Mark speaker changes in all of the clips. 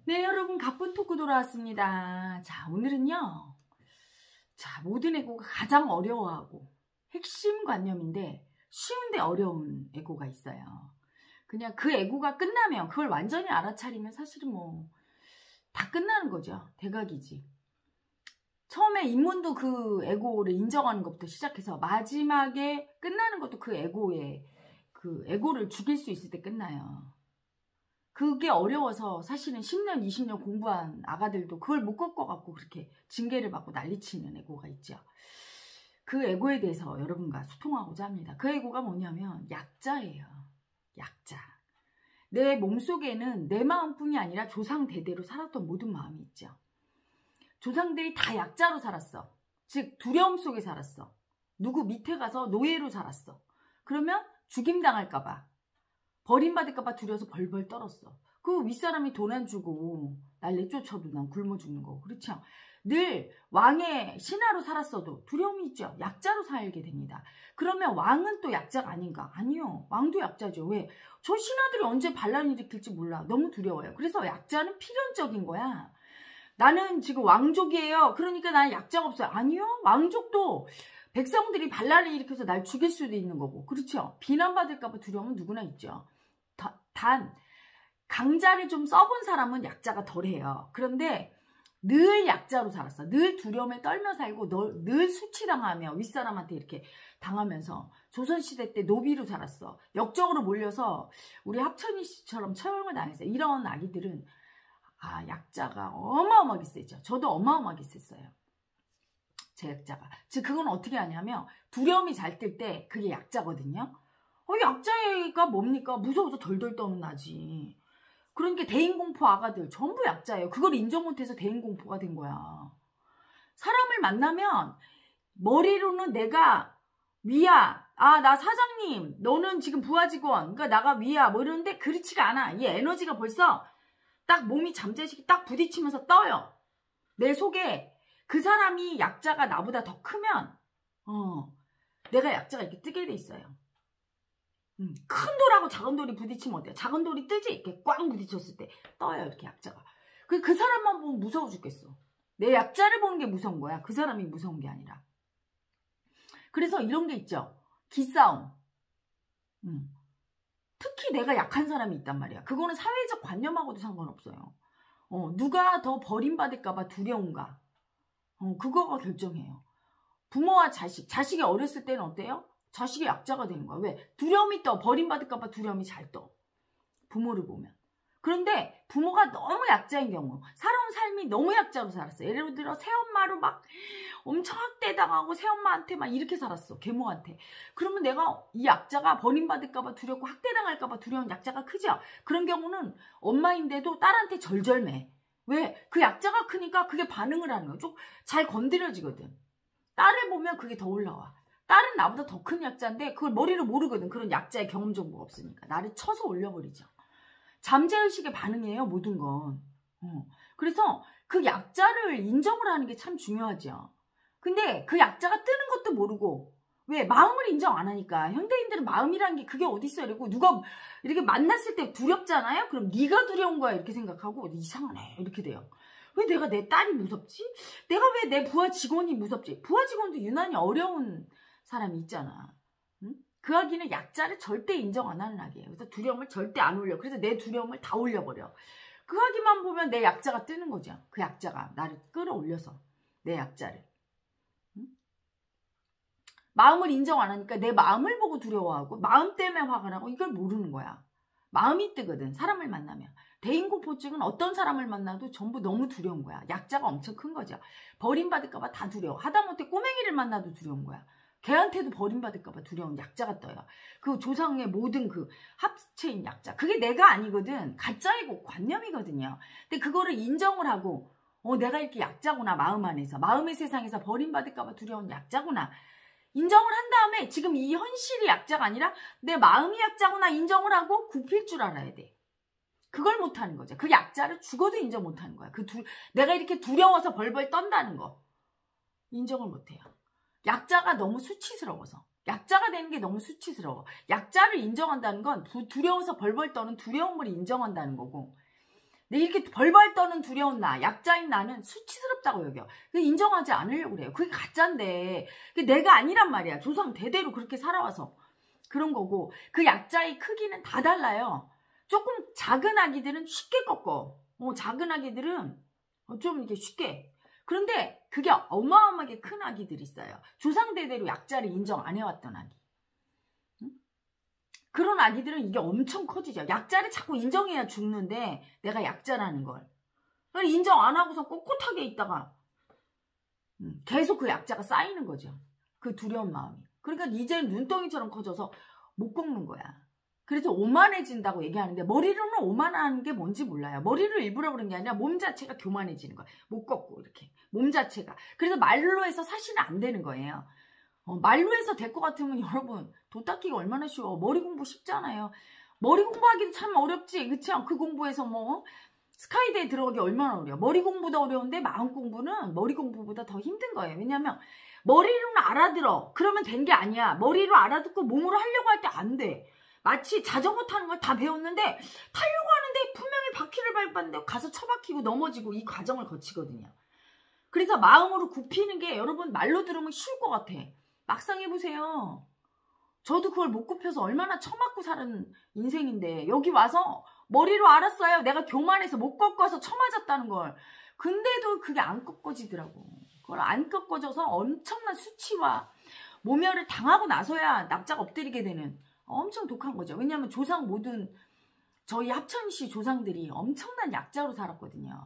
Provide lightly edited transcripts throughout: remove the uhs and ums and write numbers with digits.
Speaker 1: 네, 여러분, 가쁜 토크 돌아왔습니다. 자, 오늘은요. 자, 모든 애고가 가장 어려워하고 핵심 관념인데 쉬운데 어려운 애고가 있어요. 그냥 그 애고가 끝나면 그걸 완전히 알아차리면 사실은 뭐 다 끝나는 거죠. 대각이지. 처음에 입문도 그 애고를 인정하는 것부터 시작해서 마지막에 끝나는 것도 그 애고를 죽일 수 있을 때 끝나요. 그게 어려워서 사실은 10년, 20년 공부한 아가들도 그걸 못 꺾어갖고 그렇게 징계를 받고 난리치는 애고가 있죠. 그 애고에 대해서 여러분과 소통하고자 합니다. 그 애고가 뭐냐면 약자예요. 약자. 내 몸속에는 내 마음뿐이 아니라 조상 대대로 살았던 모든 마음이 있죠. 조상들이 다 약자로 살았어. 즉 두려움 속에 살았어. 누구 밑에 가서 노예로 살았어. 그러면 죽임당할까봐, 버림받을까봐 두려워서 벌벌 떨었어. 그 윗사람이 돈 안 주고 날 내쫓아도 난 굶어 죽는 거고, 그렇죠? 늘 왕의 신하로 살았어도 두려움이 있죠. 약자로 살게 됩니다. 그러면 왕은 또 약자가 아닌가? 아니요. 왕도 약자죠. 왜? 저 신하들이 언제 반란 일으킬지 몰라. 너무 두려워요. 그래서 약자는 필연적인 거야. 나는 지금 왕족이에요. 그러니까 나는 약자가 없어요. 아니요. 왕족도 백성들이 반란을 일으켜서 날 죽일 수도 있는 거고. 그렇죠? 비난받을까 봐 두려움은 누구나 있죠. 단 강자를 좀 써본 사람은 약자가 덜해요. 그런데 늘 약자로 살았어. 늘 두려움에 떨며 살고 늘 수치당하며 윗사람한테 이렇게 당하면서 조선시대 때 노비로 살았어. 역적으로 몰려서 우리 합천이 씨처럼 처형을 당했어요. 이런 아기들은 약자가 어마어마하게 세죠. 저도 어마어마하게 셌어요. 제 약자가. 즉 그건 어떻게 하냐면 두려움이 잘 뜰 때 그게 약자거든요. 약자가 뭡니까? 무서워서 덜덜 떠는 나지. 그러니까 대인공포 아가들 전부 약자예요. 그걸 인정 못해서 대인공포가 된 거야. 사람을 만나면 머리로는 내가 위야, 나 사장님, 너는 지금 부하 직원, 그러니까 나가 위야, 뭐 이러는데 그렇지가 않아. 이 에너지가 벌써 딱 몸이 잠재식이 딱 부딪히면서 떠요. 내 속에 그 사람이 약자가 나보다 더 크면 내가 약자가 이렇게 뜨게 돼 있어요. 큰 돌하고 작은 돌이 부딪히면 어때요? 작은 돌이 뜨지? 이렇게 꽝 부딪혔을 때 떠요, 이렇게 약자가. 그 사람만 보면 무서워 죽겠어. 내 약자를 보는 게 무서운 거야. 그 사람이 무서운 게 아니라. 그래서 이런 게 있죠. 기싸움. 특히 내가 약한 사람이 있단 말이야. 그거는 사회적 관념하고도 상관없어요. 누가 더 버림받을까봐 두려운가. 그거가 결정해요. 부모와 자식이 어렸을 때는 어때요? 자식이 약자가 되는 거야. 왜? 두려움이 떠. 버림받을까봐 두려움이 잘 떠. 부모를 보면. 그런데 부모가 너무 약자인 경우, 살아온 삶이 너무 약자로 살았어. 예를 들어 새엄마로 막 엄청 학대당하고 새엄마한테 막 이렇게 살았어. 계모한테. 그러면 내가 이 약자가 버림받을까봐 두렵고 학대당할까봐 두려운 약자가 크죠. 그런 경우는 엄마인데도 딸한테 절절매. 왜? 그 약자가 크니까 그게 반응을 하는 거야. 좀 잘 건드려지거든. 딸을 보면 그게 더 올라와. 딸은 나보다 더 큰 약자인데 그걸 머리로 모르거든. 그런 약자의 경험 정보가 없으니까. 나를 쳐서 올려버리죠. 잠재의식의 반응이에요, 모든 건. 그래서 그 약자를 인정을 하는 게 참 중요하죠. 근데 그 약자가 뜨는 것도 모르고, 왜? 마음을 인정 안 하니까. 현대인들은 마음이라는 게 그게 어딨어? 이러고 누가 이렇게 만났을 때 두렵잖아요? 그럼 네가 두려운 거야 이렇게 생각하고 이상하네 이렇게 돼요. 왜 내가 내 딸이 무섭지? 내가 왜 내 부하 직원이 무섭지? 부하 직원도 유난히 어려운 사람이 있잖아. 응? 그 아기는 약자를 절대 인정 안 하는 아기예요. 그래서 두려움을 절대 안 올려. 그래서 내 두려움을 다 올려버려. 그 아기만 보면 내 약자가 뜨는 거죠. 그 약자가 나를 끌어올려서 내 약자를. 응? 마음을 인정 안 하니까 내 마음을 보고 두려워하고 마음 때문에 화가 나고 이걸 모르는 거야. 마음이 뜨거든. 사람을 만나면. 대인공포증은 어떤 사람을 만나도 전부 너무 두려운 거야. 약자가 엄청 큰 거죠. 버림받을까봐 다 두려워. 하다못해 꼬맹이를 만나도 두려운 거야. 걔한테도 버림받을까봐 두려운 약자가 떠요. 그 조상의 모든 그 합체인 약자. 그게 내가 아니거든. 가짜이고 관념이거든요. 근데 그거를 인정을 하고 내가 이렇게 약자구나. 마음 안에서. 마음의 세상에서 버림받을까봐 두려운 약자구나. 인정을 한 다음에 지금 이 현실이 약자가 아니라 내 마음이 약자구나 인정을 하고 굽힐 줄 알아야 돼. 그걸 못하는 거죠. 그 약자를 죽어도 인정 못하는 거야. 내가 이렇게 두려워서 벌벌 떤다는 거. 인정을 못해요. 약자가 너무 수치스러워서. 약자가 되는 게 너무 수치스러워. 약자를 인정한다는 건 두려워서 벌벌 떠는 두려움을 인정한다는 거고, 내 이렇게 벌벌 떠는 두려운 나, 약자인 나는 수치스럽다고 여겨. 인정하지 않으려고 그래요. 그게 가짜인데 내가 아니란 말이야. 조상 대대로 그렇게 살아와서 그런 거고, 그 약자의 크기는 다 달라요. 조금 작은 아기들은 쉽게 꺾어. 작은 아기들은 좀 이렇게 쉽게. 그런데 그게 어마어마하게 큰 아기들이 있어요. 조상 대대로 약자를 인정 안 해왔던 아기. 그런 아기들은 이게 엄청 커지죠. 약자를 자꾸 인정해야 죽는데, 내가 약자라는 걸. 인정 안 하고서 꼿꼿하게 있다가 계속 그 약자가 쌓이는 거죠. 그 두려운 마음이. 그러니까 이제는 눈덩이처럼 커져서 못 꺾는 거야. 그래서 오만해진다고 얘기하는데, 머리로는 오만한 게 뭔지 몰라요. 머리를 일부러 그런 게 아니라 몸 자체가 교만해지는 거야. 못 꺾고 이렇게. 몸 자체가. 그래서 말로 해서 사실은 안 되는 거예요. 말로 해서 될 것 같으면 여러분, 도 닦기가 얼마나 쉬워. 머리 공부 쉽잖아요. 머리 공부하기도 참 어렵지. 그치? 그 공부에서 뭐 스카이대에 들어가기 얼마나 어려워. 머리 공부도 어려운데 마음 공부는 머리 공부보다 더 힘든 거예요. 왜냐하면 머리로는 알아들어. 그러면 된 게 아니야. 머리로 알아듣고 몸으로 하려고 할 때 안 돼. 마치 자전거 타는 걸 다 배웠는데 타려고 하는데 분명히 바퀴를 밟았는데 가서 처박히고 넘어지고 이 과정을 거치거든요. 그래서 마음으로 굽히는 게 여러분 말로 들으면 쉬울 것 같아. 막상 해보세요. 저도 그걸 못 굽혀서 얼마나 처맞고 사는 인생인데, 여기 와서 머리로 알았어요. 내가 교만해서 못 꺾어서 처맞았다는 걸. 근데도 그게 안 꺾어지더라고. 그걸 안 꺾어져서 엄청난 수치와 모멸을 당하고 나서야 납작 엎드리게 되는 엄청 독한 거죠. 왜냐하면 조상 모든 저희 합천시 조상들이 엄청난 약자로 살았거든요.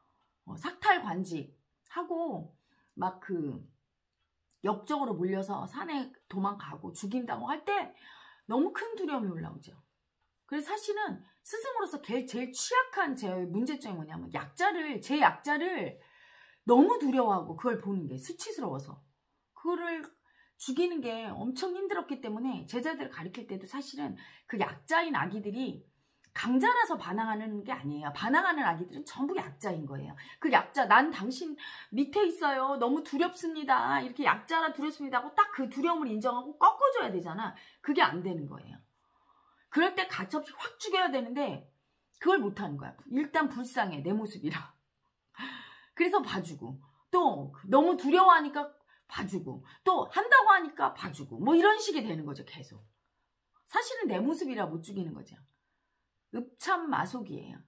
Speaker 1: 삭탈관직 하고 막 역적으로 몰려서 산에 도망가고 죽인다고 할 때 너무 큰 두려움이 올라오죠. 그래서 사실은 스승으로서 제일 취약한 제 문제점이 뭐냐면 제 약자를 너무 두려워하고 그걸 보는 게 수치스러워서 그거를 죽이는 게 엄청 힘들었기 때문에 제자들을 가르칠 때도 사실은 그 약자인 아기들이 강자라서 반항하는 게 아니에요. 반항하는 아기들은 전부 약자인 거예요. 그 약자, 난 당신 밑에 있어요. 너무 두렵습니다. 이렇게 약자라 두렵습니다 하고 딱 그 두려움을 인정하고 꺾어줘야 되잖아. 그게 안 되는 거예요. 그럴 때 가차없이 확 죽여야 되는데 그걸 못하는 거야. 일단 불쌍해, 내 모습이라. 그래서 봐주고, 또 너무 두려워하니까 봐주고, 또 한다고 하니까 봐주고, 뭐 이런 식이 되는 거죠, 계속. 사실은 내 모습이라 못 죽이는 거죠. 읍참마속이에요.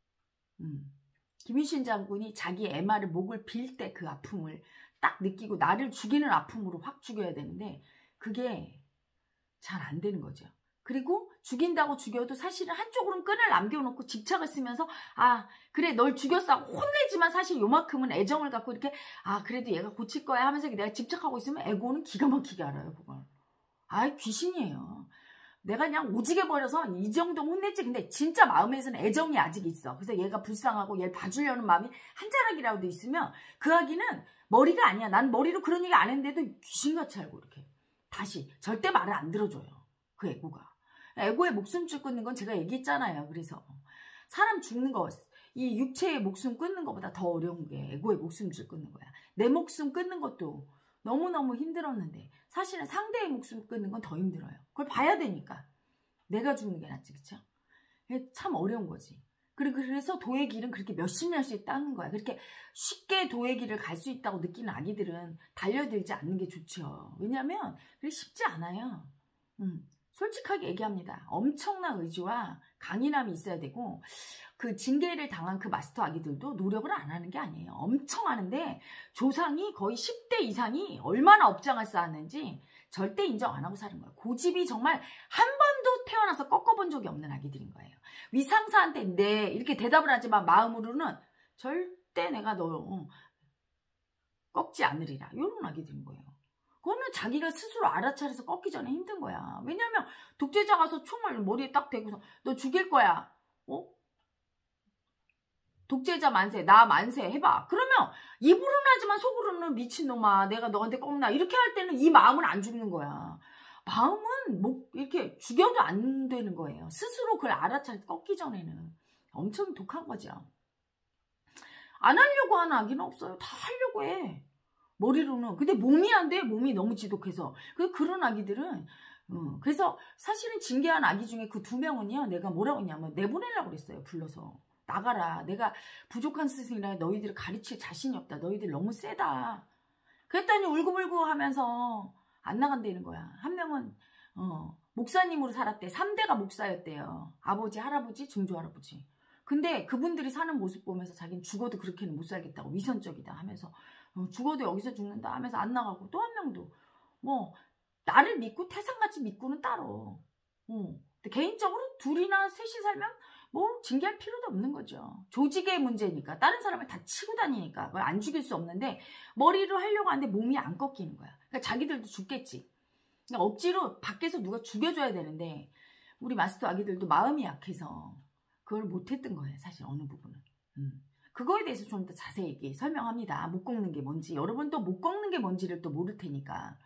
Speaker 1: 김유신 장군이 자기 애마를 목을 빌 때 그 아픔을 딱 느끼고 나를 죽이는 아픔으로 확 죽여야 되는데 그게 잘 안 되는 거죠. 그리고 죽인다고 죽여도 사실은 한쪽으로는 끈을 남겨놓고 집착을 쓰면서 아 그래 널 죽였어 하고 혼내지만 사실 요만큼은 애정을 갖고 이렇게 아 그래도 얘가 고칠 거야 하면서 내가 집착하고 있으면 에고는 기가 막히게 알아요. 그걸. 아 귀신이에요. 내가 그냥 오지게 버려서 이 정도 혼냈지. 근데 진짜 마음에서는 애정이 아직 있어. 그래서 얘가 불쌍하고 얘를 봐주려는 마음이 한 자락이라도 있으면 그 아기는 머리가 아니야. 난 머리로 그런 얘기 안 했는데도 귀신같이 알고 이렇게 다시 절대 말을 안 들어줘요. 그 애고가. 애고의 목숨줄 끊는 건 제가 얘기했잖아요. 그래서 사람 죽는 거, 이 육체의 목숨 끊는 것보다 더 어려운 게 애고의 목숨줄 끊는 거야. 내 목숨 끊는 것도 너무너무 힘들었는데 사실은 상대의 목숨 끊는 건 더 힘들어요. 그걸 봐야 되니까. 내가 죽는 게 낫지, 그쵸? 참 어려운 거지. 그래서 도의 길은 그렇게 몇십 년씩 따는 거야. 그렇게 쉽게 도의 길을 갈 수 있다고 느끼는 아기들은 달려들지 않는 게 좋죠. 왜냐하면 그게 쉽지 않아요. 솔직하게 얘기합니다. 엄청난 의지와 강인함이 있어야 되고 그 징계를 당한 그 마스터 아기들도 노력을 안 하는 게 아니에요. 엄청 하는데 조상이 거의 10대 이상이 얼마나 업장을 쌓았는지 절대 인정 안 하고 사는 거예요. 고집이 정말 한 번도 태어나서 꺾어본 적이 없는 아기들인 거예요. 위상사한테 네 이렇게 대답을 하지만 마음으로는 절대 내가 너 꺾지 않으리라. 이런 아기들인 거예요. 그거는 자기가 스스로 알아차려서 꺾기 전에 힘든 거야. 왜냐면 독재자 가서 총을 머리에 딱 대고서 너 죽일 거야. 독재자 만세, 나 만세 해봐. 그러면 입으로는 하지만 속으로는 미친놈아 내가 너한테 꺾나 이렇게 할 때는 이 마음은 안 죽는 거야. 마음은 뭐 이렇게 죽여도 안 되는 거예요. 스스로 그걸 알아차려서 꺾기 전에는. 엄청 독한 거죠. 안 하려고 하는 아기는 없어요. 다 하려고 해. 머리로는. 근데 몸이 안 돼. 몸이 너무 지독해서. 그런 아기들은 그래서 사실은 징계한 아기 중에 그 2명은요. 내가 뭐라고 했냐면 내보내려고 그랬어요. 불러서. 나가라. 내가 부족한 스승이라 너희들을 가르칠 자신이 없다. 너희들 너무 세다. 그랬더니 울고불고 하면서 안 나간다는 거야. 한 명은 목사님으로 살았대. 3대가 목사였대요. 아버지, 할아버지, 증조할아버지. 근데 그분들이 사는 모습 보면서 자기는 죽어도 그렇게는 못 살겠다고, 위선적이다 하면서 죽어도 여기서 죽는다 하면서 안 나가고, 또 한 명도 뭐 나를 믿고 태산같이 믿고는 따로. 근데 개인적으로 둘이나 셋이 살면 뭐 징계할 필요도 없는 거죠. 조직의 문제니까. 다른 사람을 다 치고 다니니까 그걸 안 죽일 수 없는데 머리로 하려고 하는데 몸이 안 꺾이는 거야. 그러니까 자기들도 죽겠지. 그러니까 억지로 밖에서 누가 죽여줘야 되는데 우리 마스터 아기들도 마음이 약해서 그걸 못했던 거예요. 사실 어느 부분은. 그거에 대해서 좀 더 자세히 설명합니다. 못 꺾는 게 뭔지. 여러분 또 못 꺾는 게 뭔지를 또 모를 테니까.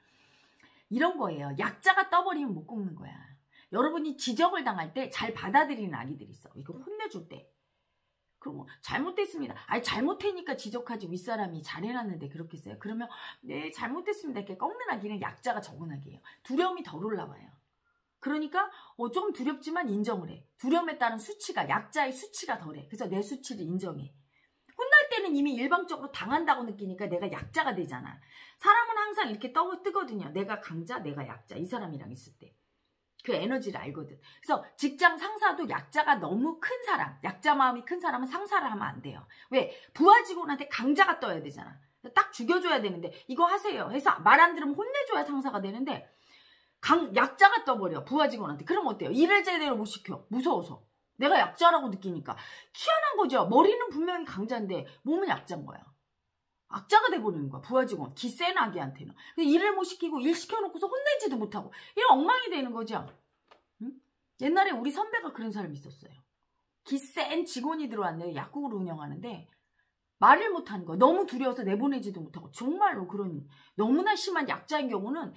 Speaker 1: 이런 거예요. 약자가 떠버리면 못 꺾는 거야. 여러분이 지적을 당할 때 잘 받아들이는 아기들이 있어. 이거 혼내줄 때. 그럼 잘못됐습니다. 아니 잘못했으니까 지적하지 윗사람이 잘해놨는데 그렇겠어요? 그러면 네 잘못됐습니다. 이렇게 꺾는 아기는 약자가 적은 아기예요. 두려움이 덜 올라와요. 그러니까 좀 두렵지만 인정을 해. 두려움에 따른 수치가, 약자의 수치가 덜해. 그래서 내 수치를 인정해. 혼날 때는 이미 일방적으로 당한다고 느끼니까 내가 약자가 되잖아. 사람은 항상 이렇게 뜨거든요. 내가 강자, 내가 약자. 이 사람이랑 있을 때. 그 에너지를 알거든. 그래서 직장 상사도 약자가 너무 큰 사람, 약자 마음이 큰 사람은 상사를 하면 안 돼요. 왜? 부하 직원한테 강자가 떠야 되잖아. 딱 죽여줘야 되는데 이거 하세요 해서 말 안 들으면 혼내줘야 상사가 되는데 약자가 떠버려. 부하 직원한테. 그럼 어때요? 일을 제대로 못 시켜. 무서워서. 내가 약자라고 느끼니까. 희한한 거죠. 머리는 분명히 강자인데 몸은 약자인 거야. 악자가 돼버리는 거야. 부하 직원. 기센 아기한테는. 일을 못 시키고 일 시켜놓고서 혼내지도 못하고 이런 엉망이 되는 거죠. 응? 옛날에 우리 선배가 그런 사람이 있었어요. 기센 직원이 들어왔는데 약국을 운영하는데 말을 못하는 거야. 너무 두려워서 내보내지도 못하고. 정말로 그런 너무나 심한 약자인 경우는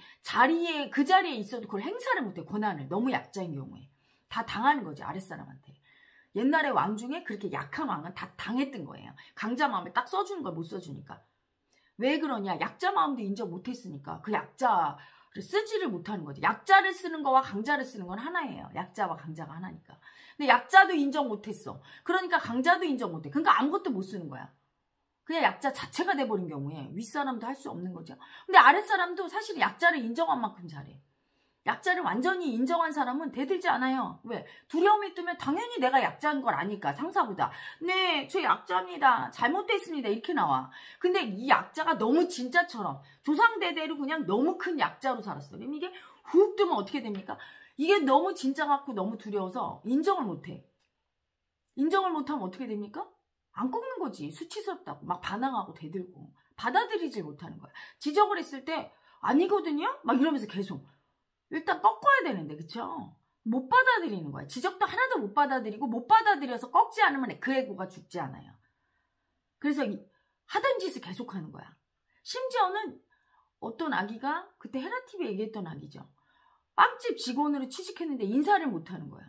Speaker 1: 그 자리에 있어도 그걸 행사를 못해. 권한을. 너무 약자인 경우에. 다 당하는 거지. 아랫사람한테. 옛날에 왕 중에 그렇게 약한 왕은 다 당했던 거예요. 강자 마음을 딱 써주는 걸 못 써주니까. 왜 그러냐. 약자 마음도 인정 못했으니까. 그 약자를 쓰지를 못하는 거지. 약자를 쓰는 거와 강자를 쓰는 건 하나예요. 약자와 강자가 하나니까. 근데 약자도 인정 못했어. 그러니까 강자도 인정 못해. 그러니까 아무것도 못 쓰는 거야. 그냥 약자 자체가 돼버린 경우에 윗사람도 할 수 없는 거죠. 근데 아랫사람도 사실 약자를 인정한 만큼 잘해. 약자를 완전히 인정한 사람은 대들지 않아요. 왜? 두려움이 뜨면 당연히 내가 약자인 걸 아니까 상사보다. 네, 저 약자입니다. 잘못됐습니다. 이렇게 나와. 근데 이 약자가 너무 진짜처럼 조상대대로 그냥 너무 큰 약자로 살았어. 그럼 이게 훅 뜨면 어떻게 됩니까? 이게 너무 진짜 같고 너무 두려워서 인정을 못해. 인정을 못하면 어떻게 됩니까? 안 꺾는 거지. 수치스럽다고 막 반항하고 대들고 받아들이질 못하는 거야. 지적을 했을 때 아니거든요? 막 이러면서 계속 일단 꺾어야 되는데 그쵸? 못 받아들이는 거야. 지적도 하나도 못 받아들이고 못 받아들여서 꺾지 않으면 그 애고가 죽지 않아요. 그래서 하던 짓을 계속하는 거야. 심지어는 어떤 아기가 그때 헤라TV에 얘기했던 아기죠. 빵집 직원으로 취직했는데 인사를 못하는 거야.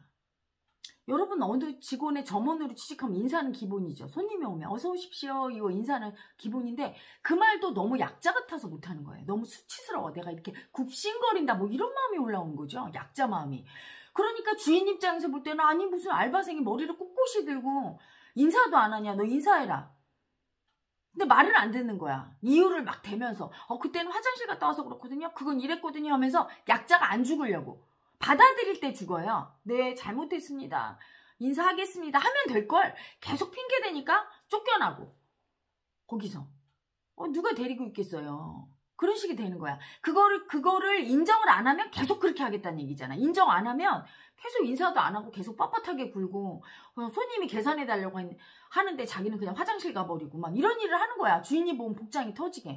Speaker 1: 여러분 어느 직원의 점원으로 취직하면 인사는 기본이죠. 손님이 오면 어서 오십시오. 이거 인사는 기본인데 그 말도 너무 약자 같아서 못하는 거예요. 너무 수치스러워. 내가 이렇게 굽신거린다 뭐 이런 마음이 올라오는 거죠. 약자 마음이. 그러니까 주인 입장에서 볼 때는 아니 무슨 알바생이 머리를 꼿꼿이 들고 인사도 안 하냐. 너 인사해라. 근데 말을 안 듣는 거야. 이유를 막 대면서 그때는 화장실 갔다 와서 그렇거든요. 그건 이랬거든요 하면서 약자가 안 죽으려고. 받아들일 때 죽어요. 네, 잘못했습니다. 인사하겠습니다. 하면 될걸. 계속 핑계대니까 쫓겨나고. 거기서. 누가 데리고 있겠어요. 그런 식이 되는 거야. 그거를 인정을 안 하면 계속 그렇게 하겠다는 얘기잖아. 인정 안 하면 계속 인사도 안 하고 계속 뻣뻣하게 굴고 손님이 계산해달라고 하는데 자기는 그냥 화장실 가버리고 막 이런 일을 하는 거야. 주인이 보면 복장이 터지게.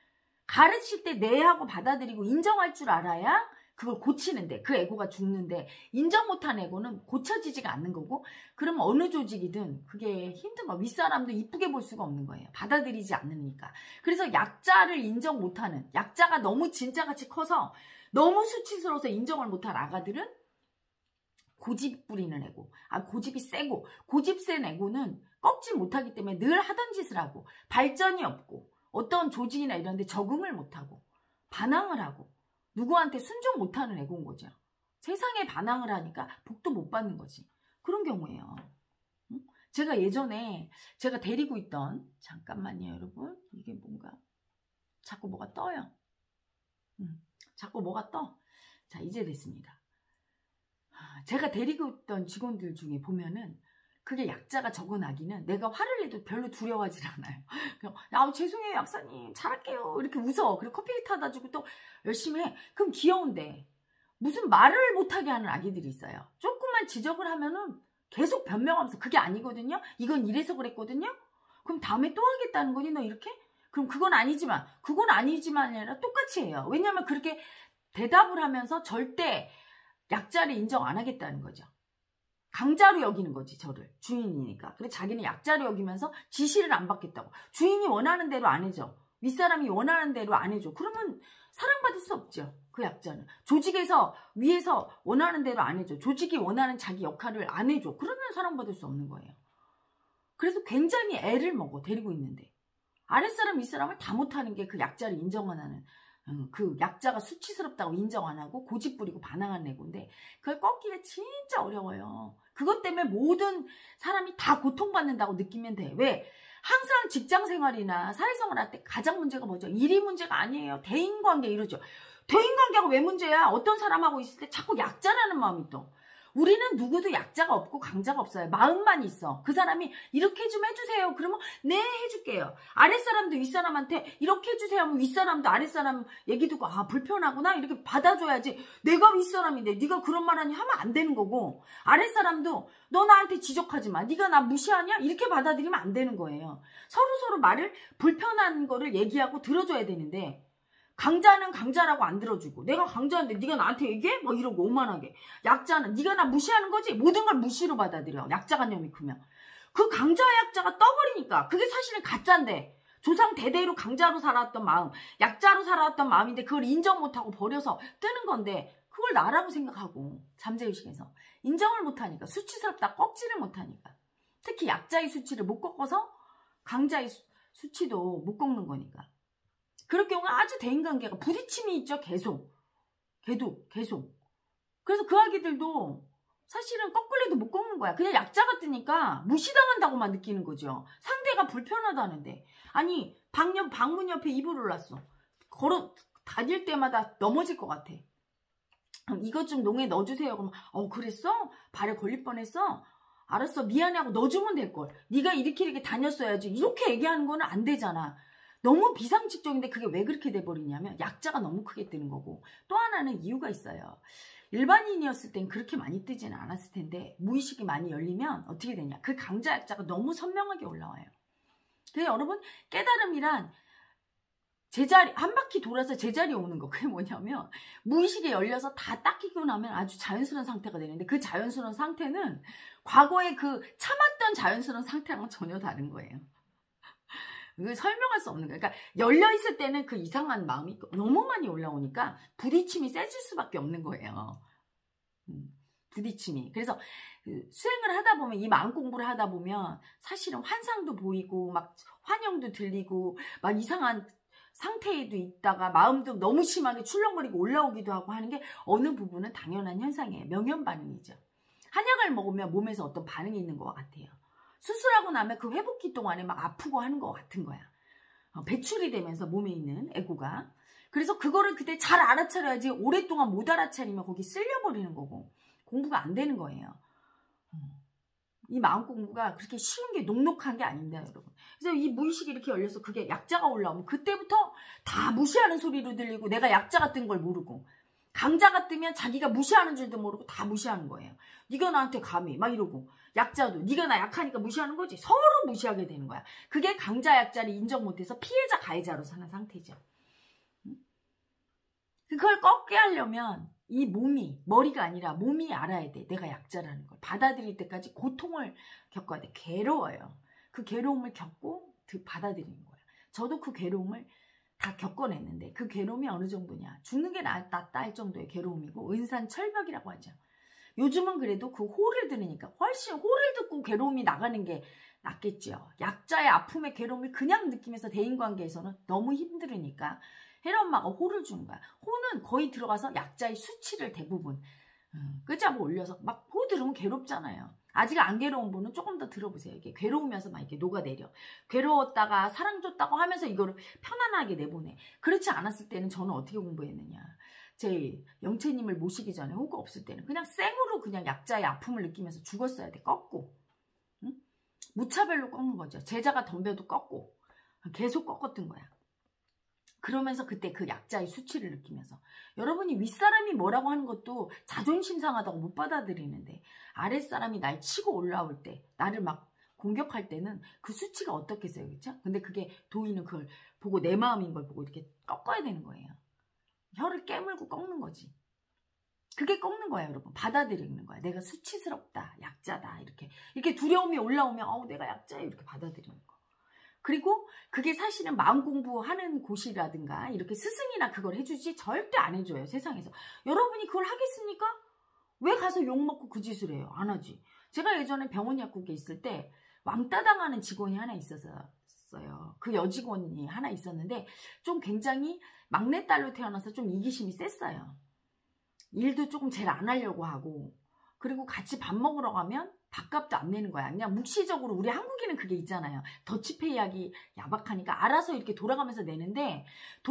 Speaker 1: 가르칠 때 네 하고 받아들이고 인정할 줄 알아야 그걸 고치는데 그 에고가 죽는데 인정 못한 에고는 고쳐지지가 않는 거고 그러면 어느 조직이든 그게 힘든 거야. 윗사람도 이쁘게 볼 수가 없는 거예요. 받아들이지 않으니까. 그래서 약자를 인정 못하는 약자가 너무 진짜같이 커서 너무 수치스러워서 인정을 못한 아가들은 고집 부리는 에고 고집이 세고 고집 센 에고는 꺾지 못하기 때문에 늘 하던 짓을 하고 발전이 없고 어떤 조직이나 이런 데 적응을 못하고 반항을 하고 누구한테 순종 못하는 애고인 거죠. 세상에 반항을 하니까 복도 못 받는 거지. 그런 경우예요. 응? 제가 예전에 제가 데리고 있던, 잠깐만요 여러분, 이게 뭔가 자꾸 뭐가 떠요. 자꾸 뭐가 떠. 자, 이제 됐습니다. 제가 데리고 있던 직원들 중에 보면은 그게 약자가 적어나기는 내가 화를 내도 별로 두려워하지 않아요. 그냥 야, 죄송해요 약사님, 잘할게요 이렇게 웃어. 그리고 커피 타다 주고 또 열심히 해. 그럼 귀여운데 무슨 말을 못하게 하는 아기들이 있어요. 조금만 지적을 하면은 계속 변명하면서 그게 아니거든요, 이건 이래서 그랬거든요. 그럼 다음에 또 하겠다는 거니 너 이렇게? 그럼 그건 아니지만이 아니라 똑같이 해요. 왜냐면 그렇게 대답을 하면서 절대 약자를 인정 안 하겠다는 거죠. 강자로 여기는 거지, 저를. 주인이니까. 그래서 자기는 약자로 여기면서 지시를 안 받겠다고. 주인이 원하는 대로 안 해줘. 윗사람이 원하는 대로 안 해줘. 그러면 사랑받을 수 없죠, 그 약자는. 조직에서 위에서 원하는 대로 안 해줘. 조직이 원하는 자기 역할을 안 해줘. 그러면 사랑받을 수 없는 거예요. 그래서 굉장히 애를 먹어, 데리고 있는데. 아랫사람 윗사람을 다 못하는 게 그 약자를 인정 안 하는, 그 약자가 수치스럽다고 인정 안 하고 고집 부리고 반항하는 애고인데, 그걸 꺾기가 진짜 어려워요. 그것 때문에 모든 사람이 다 고통받는다고 느끼면 돼. 왜? 항상 직장생활이나 사회생활 할 때 가장 문제가 뭐죠? 일이 문제가 아니에요. 대인관계 이러죠. 대인관계가 왜 문제야? 어떤 사람하고 있을 때 자꾸 약자라는 마음이 또. 우리는 누구도 약자가 없고 강자가 없어요. 마음만 있어. 그 사람이 이렇게 좀 해주세요. 그러면 네, 해줄게요. 아랫사람도 윗사람한테 이렇게 해주세요 하면 윗사람도 아랫사람 얘기 듣고 아, 불편하구나 이렇게 받아줘야지. 내가 윗사람인데 네가 그런 말 하니 하면 안 되는 거고, 아랫사람도 너 나한테 지적하지 마, 네가 나 무시하냐 이렇게 받아들이면 안 되는 거예요. 서로 말을, 불편한 거를 얘기하고 들어줘야 되는데, 강자는 강자라고 안 들어주고, 내가 강자인데 네가 나한테 얘기해? 막 이러고 오만하게. 약자는 네가 나 무시하는 거지? 모든 걸 무시로 받아들여, 약자관념이 크면. 그 강자와 약자가 떠버리니까 그게 사실은 가짜인데, 조상 대대로 강자로 살아왔던 마음, 약자로 살아왔던 마음인데 그걸 인정 못하고 버려서 뜨는 건데, 그걸 나라고 생각하고 잠재의식에서 인정을 못하니까, 수치스럽다 꺾지를 못하니까, 특히 약자의 수치를 못 꺾어서 강자의 수치도 못 꺾는 거니까, 그럴 경우가 아주 대인관계가 부딪힘이 있죠. 계속. 그래서 그 아기들도 사실은 꺾으려도 못 꺾는 거야. 그냥 약자가 뜨니까 무시당한다고만 느끼는 거죠. 상대가 불편하다는데. 아니, 방문 옆에 이불을 올랐어. 다닐 때마다 넘어질 것 같아. 이것 좀 농에 넣어주세요. 그러면 그랬어? 발에 걸릴 뻔했어? 알았어, 미안해 하고 넣어주면 될걸. 네가 이렇게 다녔어야지. 이렇게 얘기하는 거는 안 되잖아. 너무 비상식적인데 그게 왜 그렇게 돼버리냐면 약자가 너무 크게 뜨는 거고, 또 하나는 이유가 있어요. 일반인이었을 땐 그렇게 많이 뜨지는 않았을 텐데 무의식이 많이 열리면 어떻게 되냐, 그 강자 약자가 너무 선명하게 올라와요. 그래서 여러분, 깨달음이란 제자리 한 바퀴 돌아서 제자리에 오는 거. 그게 뭐냐면 무의식에 열려서 다 딱 끼고 나면 아주 자연스러운 상태가 되는데, 그 자연스러운 상태는 과거에 그 참았던 자연스러운 상태랑은 전혀 다른 거예요. 이거 설명할 수 없는 거예요. 그러니까 열려있을 때는 그 이상한 마음이 너무 많이 올라오니까 부딪힘이 세질 수밖에 없는 거예요. 부딪힘이. 그래서 수행을 하다 보면, 이 마음 공부를 하다 보면 사실은 환상도 보이고 막 환영도 들리고 막 이상한 상태에도 있다가 마음도 너무 심하게 출렁거리고 올라오기도 하고 하는 게 어느 부분은 당연한 현상이에요. 명현 반응이죠. 한약을 먹으면 몸에서 어떤 반응이 있는 것 같아요. 수술하고 나면 그 회복기 동안에 막 아프고 하는 것 같은 거야. 배출이 되면서 몸에 있는 에고가. 그래서 그거를 그때 잘 알아차려야지, 오랫동안 못 알아차리면 거기 쓸려버리는 거고 공부가 안 되는 거예요. 이 마음 공부가 그렇게 쉬운 게, 녹록한 게 아닙니다, 여러분. 그래서 이 무의식이 이렇게 열려서 그게 약자가 올라오면 그때부터 다 무시하는 소리로 들리고, 내가 약자가 뜬 걸 모르고, 강자가 뜨면 자기가 무시하는 줄도 모르고 다 무시하는 거예요. 네가 나한테 감히 막 이러고, 약자도 네가 나 약하니까 무시하는 거지. 서로 무시하게 되는 거야. 그게 강자 약자를 인정 못해서 피해자 가해자로 사는 상태죠. 그걸 꺾게 하려면 이 몸이, 머리가 아니라 몸이 알아야 돼. 내가 약자라는 걸 받아들일 때까지 고통을 겪어야 돼. 괴로워요. 그 괴로움을 겪고 받아들이는 거예요. 저도 그 괴로움을 다 겪어냈는데, 그 괴로움이 어느 정도냐, 죽는 게 낫다 할 정도의 괴로움이고, 은산철벽이라고 하죠. 요즘은 그래도 그 호를 들으니까 훨씬, 호를 듣고 괴로움이 나가는 게 낫겠죠. 약자의 아픔의 괴로움을 그냥 느끼면서 대인관계에서는 너무 힘들으니까 혜련엄마가 호를 주는 거야. 호는 거의 들어가서 약자의 수치를 대부분 끄잡아 올려서, 막 호 들으면 괴롭잖아요. 아직 안 괴로운 분은 조금 더 들어보세요. 이게 괴로우면서 막 이렇게 녹아내려. 괴로웠다가 사랑 줬다고 하면서 이거를 편안하게 내보내. 그렇지 않았을 때는 저는 어떻게 공부했느냐. 제 영채님을 모시기 전에 호가 없을 때는 그냥 생으로 그냥 약자의 아픔을 느끼면서 죽었어야 돼. 꺾고. 응? 무차별로 꺾는 거죠. 제자가 덤벼도 꺾고. 계속 꺾었던 거야. 그러면서 그때 그 약자의 수치를 느끼면서 여러분이 윗사람이 뭐라고 하는 것도 자존심 상하다고 못 받아들이는데 아랫사람이 날 치고 올라올 때 나를 막 공격할 때는 그 수치가 어떻겠어요, 그렇죠? 근데 그게 도인은 그걸 보고 내 마음인 걸 보고 이렇게 꺾어야 되는 거예요. 혀를 깨물고 꺾는 거지. 그게 꺾는 거야, 여러분. 받아들이는 거야. 내가 수치스럽다, 약자다, 이렇게 두려움이 올라오면 내가 약자야 이렇게 받아들이는 거. 그리고 그게 사실은 마음 공부하는 곳이라든가 이렇게 스승이나 그걸 해주지 절대 안 해줘요, 세상에서. 여러분이 그걸 하겠습니까? 왜 가서 욕먹고 그 짓을 해요? 안 하지. 제가 예전에 병원 약국에 있을 때 왕따 당하는 직원이 하나 있었어요. 그 여직원이 하나 있었는데 좀 굉장히 막내딸로 태어나서 좀 이기심이 셌어요. 일도 조금 제일 안 하려고 하고 그리고 같이 밥 먹으러 가면 밥값도 안 내는 거야. 그냥 묵시적으로 우리 한국인은 그게 있잖아요. 더치페이 하기 야박하니까 알아서 이렇게 돌아가면서 내는데